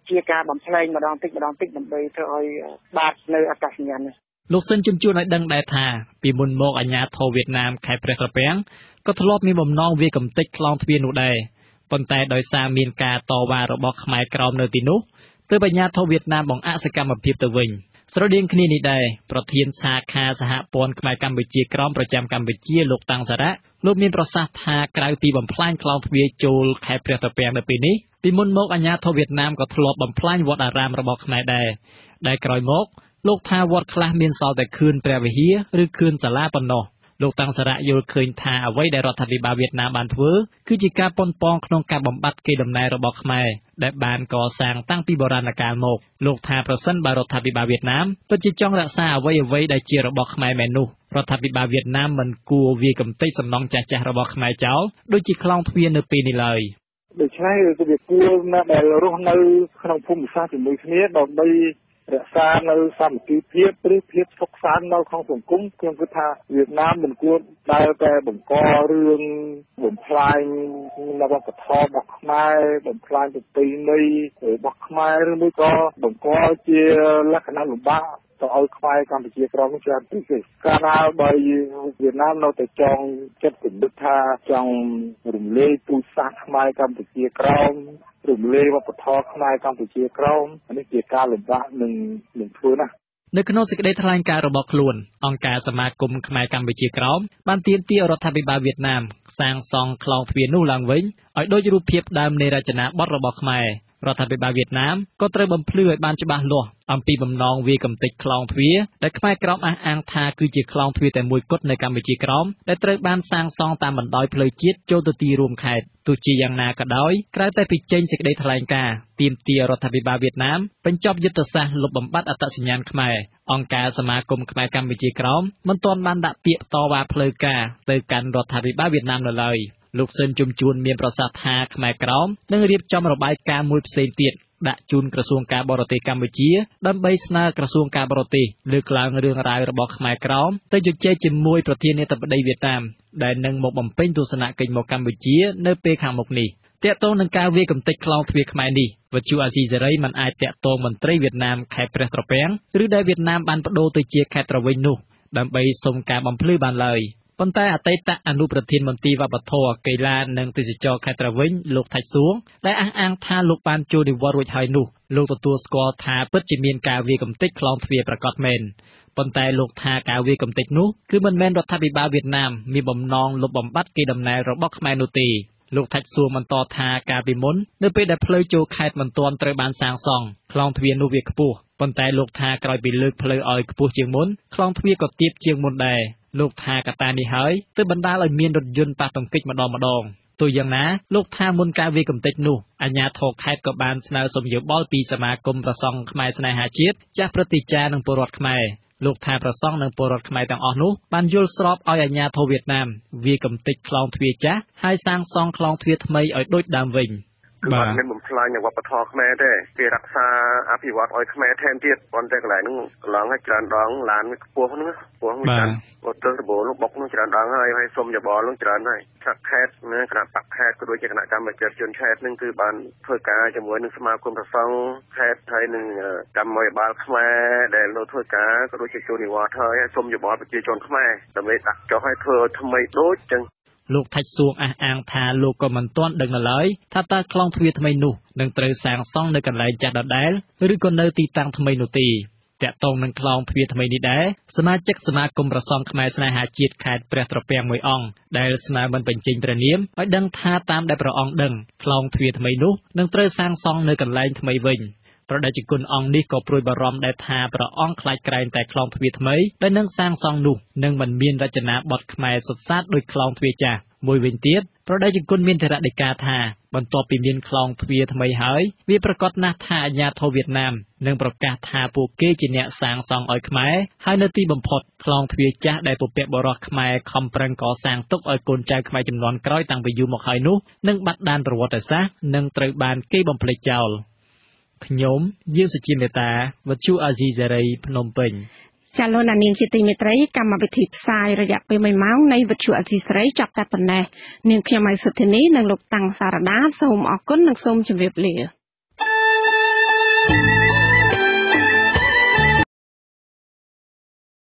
ជាការបំផ្លែងម្ដងតិចដើម្បីធ្វើឲ្យបាត់នៅអត្តសញ្ញាណនេះលោកស៊ិនជំជួនឲ្យដឹងដែរថាពីមុនមកអាជ្ញាធរវៀតណាមខេត្តព្រះត្រពាំងក៏ធ្លាប់មានបំណងវាយកំទេចខ្លងទ្វារនោះដែរប៉ុន្តែដោយសារមានការតវ៉ារបស់ខ្មែរក្រោមនៅទីនោះទើបអាជ្ញាធរវៀតណាមបង្អាក់សកម្មភាពទៅវិញស្រដៀងគ្នានេះដែរប្រធានសាខាសហព័ន្ធខ្មែរកម្ពុជាក្រោមប្រចាំកម្ពុជាលោកតាំងសារ៉ាលោកមានប្រសាសន៍ថាក្រៅពីបំផ្លាញខ្លងទ្វារចូលខេត្តព្រះត្រពាំងនៅពេលនេះពីមុនមកអាជ្ញាធរវៀតណាមក៏ធ្លាប់បំផ្លាញវត្តអារាមរបស់ខ្មែរដែរក្រោយមកលោកថាវត្តខ្លះមានសល់តែខឿនព្រះវិហារឬខឿនសាលាប៉ុណ្ណោះលោកតាំងសារ៉ាយល់ឃើញថាអ្វីដែលរដ្ឋាភិបាលវៀតណាមបានធ្វើគឺជាការប៉ុនប៉ងក្នុងការបំបត្តិកេរដំណែលរបស់ខ្មែរដែលបានកសាងតាំងពីបុរាណកាលមកលោកថាប្រសិនបើរដ្ឋាភិបាលវៀតណាមពិតជាចង់រក្សាអ្វីដែលជារបស់ខ្មែរមែននោះរដ្ឋាភិបាលវៀតណាមមិនគួរវាយកំទេចសំណង់ចាស់ៗរបស់ខ្មែរចោលដូចជាខ្លងទ្វារនៅពេលនេះឡើយដូច្នេះគឺវាគួរណាស់ដែលរស់នៅក្នុងភូមិសាស្ត្រជាមួយគ្នាដើម្បីរក្សានៅសាមគ្គីភាពឬភាពសុខសាន្តនៅក្នុងសង្គមខ្ញុំគិតថាវៀតណាមមិនគួរដែលតែបង្ករឿងបំផ្លាញនៅវប្បធម៌របស់ខ្មែរបំផ្លាញប្រពៃណីរបស់ខ្មែរឬមួយក៏បង្កជាលក្ខណៈលំបាកទៅឲ្យខ្មែរកម្ពុជាក្រោមច្រើនពេកទេកាលណាបើវៀតណាមនៅតែចង់ចិត្តគំនិតថាចង់រំលែកពូជសាសន៍ខ្មែរកម្ពុជាក្រោមរំលែកវប្បធម៌ខ្មែរកម្ពុជាក្រោមនេះជាការលំបាកនឹងធ្វើណាស់នៅក្នុងសេចក្តីថ្លែងការណ៍របស់ខ្លួនអង្គការសមាគមខ្មែរកម្ពុជាក្រោមបានទាមទាររដ្ឋាភិបាលវៀតណាមសាងសង់ខ្លងទ្វារនោះឡើងវិញឲ្យដូចរូបភាពដើមនៃរចនាបថរបស់ខ្មែររដ្ឋាភិបាលវៀតណាមក៏ត្រូវបំភ្លឺឲ្យបានច្បាស់លាស់អំពីបំណងវាយកំទេចខ្លងទ្វារដែលខ្មែរក្រោមអះអាងថាគឺជាខ្លងទ្វារតែមួយគត់នៅកម្ពុជាក្រោមដែលត្រូវបានសាងសង់តាមបណ្ដោយផ្លូវជាតិចូលទៅទីរួមខេត្តទោះជាយ៉ាងណាក៏ដោយក្រៅតែពីចេញសេចក្តីថ្លែងការណ៍ទាមទាររដ្ឋាភិបាលវៀតណាមបញ្ចប់យុទ្ធសាស្ត្រលុបបំបាត់អត្តសញ្ញាណខ្មែរអង្គការសមាគមខ្មែរកម្ពុជាក្រោមមិនទាន់បានដាក់ពាក្យតវ៉ាផ្លូវការទៅកាន់រដ្ឋាភិបាលវៀតណាមនៅឡើយលោកស៊ិនជំជួនមានប្រសាសន៍ថាខ្មែរក្រោមនឹងរៀបចំរបាយការណ៍មួយផ្សេងទៀតដាក់ជូនក្រសួងការបរទេសកម្ពុជាដើម្បីស្នើក្រសួងការបរទេសលើកឡើងរឿងរ៉ាវរបស់ខ្មែរក្រោមទៅជជែកជាមួយប្រធានាធិបតីវៀតណាមដែលនឹងមកបំពេញទស្សនកិច្ចមកកម្ពុជានៅពេលខាងមុខនេះទាក់ទងនឹងការវាយកំទេចខ្លងទ្វារខ្មែរនេះវិទ្យុអាស៊ីសេរីមិនអាចទាក់ទងមន្ត្រីវៀតណាមខេត្តព្រះត្រពាំងឬដែលវៀតណាមបានបដូរទៅជាខេត្តត្រវិញនោះដើម្បីសុំការបំភ្លឺបានឡើយប៉ុន្តែអតីតអនុប្រធានមន្ត្រីវប្បធម៌កីឡានិងទេសចរខេត្តត្រវិញលោកថាច់សួងដែលអះអាងថាលោកបានចូលនិវត្តន៍រួចហើយនោះលោកទទួលស្គាល់ថាពិតជាមានការវាយកំទេចខ្លងទ្វារប្រកបមែនប៉ុន្តែលោកថាការវាយកំទេចនោះគឺមិនមែនរដ្ឋាភិបាលវៀតណាមមានបំណងលុបបំបាត់កេរដំណែលរបស់ខ្មែរនោះទេលោកថាច់សួងបន្តថាកាលពីមុននៅពេលដែលផ្លូវចូលខេត្តមិនទាន់ត្រូវបានសាងសង់ខ្លងទ្វារនោះវាខ្ពស់ប៉ុន្តែលោកថាក្រោយពីលើកផ្លូវឲ្យខ្ពស់ជាងមុនខ្លងទ្វារក៏ទាបជាងមុនដែរលោកថាកត្តានេះហើយទើបបណ្ដាលឲ្យមានរថយន្តប៉ះទង្គិចម្ដងទោះយ៉ាងណាលោកថាមុនការវាយកំទេចនោះអាជ្ញាធរខេត្តក៏បានស្នើសុំយោបល់ពីសមាគមព្រះសង្ឃខ្មែរស្នេហាជាតិចាស់ព្រឹទ្ធាចារ្យនិងពលរដ្ឋខ្មែរលោកថាព្រះសង្ឃនិងពលរដ្ឋខ្មែរទាំងអស់នោះបានយល់ស្របឲ្យអាជ្ញាធរវៀតណាមវាយកំទេចខ្លងទ្វារចាស់ហើយសាងសង់ខ្លងទ្វារថ្មីឲ្យដូចដើមវិញគឺអត់មានបំផ្លាញនៅវប្បធម៌ខ្មែរទេគេរក្សាអភិវឌ្ឍឲ្យខ្មែរថែមទៀតប៉ុន្តែកន្លែងហ្នឹងកន្លងឲ្យច្រើនដងឡានវាខ្ពស់ហ្នឹងខ្ពស់មួយច្រើនឧទ្ទិសរបូរនោះបុកនោះច្រើនដងហើយសុំយោបល់នោះច្រើនហើយថ្នាក់ខេត្តណាគណៈបកខេត្តក៏ដូចជាគណៈកម្មការជនខេត្តហ្នឹងគឺបានធ្វើការជាមួយនឹងសមាគមប្រសង់ខេត្តហើយនឹងកម្មវិបាលខ្មែរដែលនៅធ្វើការក៏ដូចជាចូលនិវត្តន៍ហើយសុំយោបល់ប្រជាជនខ្មែរដើម្បីដាក់ចុះឲ្យធ្វើឲ្យថ្មីដូចចឹងលោកថាច់សួងអះអាងថាលោកក៏មិនទាន់ដឹងនៅឡើយថាតើខ្លងទ្វារថ្មីនោះនឹងត្រូវសាងសង់នៅកន្លែងចាស់ដដែលឬក៏នៅទីតាំងថ្មីនោះទេតាក់ទងនឹងខ្លងទ្វារថ្មីនេះដែរសមាជិកសមាគមប្រសង់ខ្មែរស្នេហាជាតិខេត្តព្រះត្រពាំងមួយអង្គដែលស្នើមិនបញ្ចេញព្រះនាមឲ្យដឹងថាតាមដែលព្រះអង្គដឹងខ្លងទ្វារថ្មីនោះនឹងត្រូវសាងសង់នៅកន្លែងថ្មីវិញប្រដេជគុណអង្គនេះក៏ព្រួយបារម្ភដែរថាព្រះអង្គខ្លាចក្រែងតែខ្លងទ្វារថ្មីដែលនឹងសាងសង់នោះនឹងមិនមានរចនាបថខ្មែរសុទ្ធសាធដោយខ្លងទ្វារចាស់មួយវិញទៀតប្រដេជគុណមានធរណីកាថាបន្ទាប់ពីមានខ្លងទ្វារថ្មីហើយវាប្រកាសណាស់ថាអាជ្ញាធរវៀតណាមនឹងប្រកាសថាពួកគេជាអ្នកសាងសង់ឲ្យខ្មែរហើយនៅទីបំផុតខ្លងទ្វារចាស់ដែលពពាក់បរោះខ្មែរខំប្រឹងកសាងទុកឲ្យកូនចៅខ្មែរចំនួនក្រោយតាំងពីយូរមកហើយនោះនឹងបាត់ដានប្រវត្តិសាស្ត្រនិងត្រូវបានគេបំភ្លេចចោលខ្ញុំយាងសុជាមេតាវិទ្យុអាស៊ីសេរីភ្នំពេញចាលោកនាងជាទីមេត្រីកម្មវិធីផ្សាយរយៈពេល1ម៉ោងនៃវិទ្យុអាស៊ីសេរីចាប់តែប៉ុណ្ណេះនាងខ្ញុំម៉ៃសុធីនីនិងលោកតាំងសារ៉ាដាសូមអរគុណនិងសូមជម្រាបលា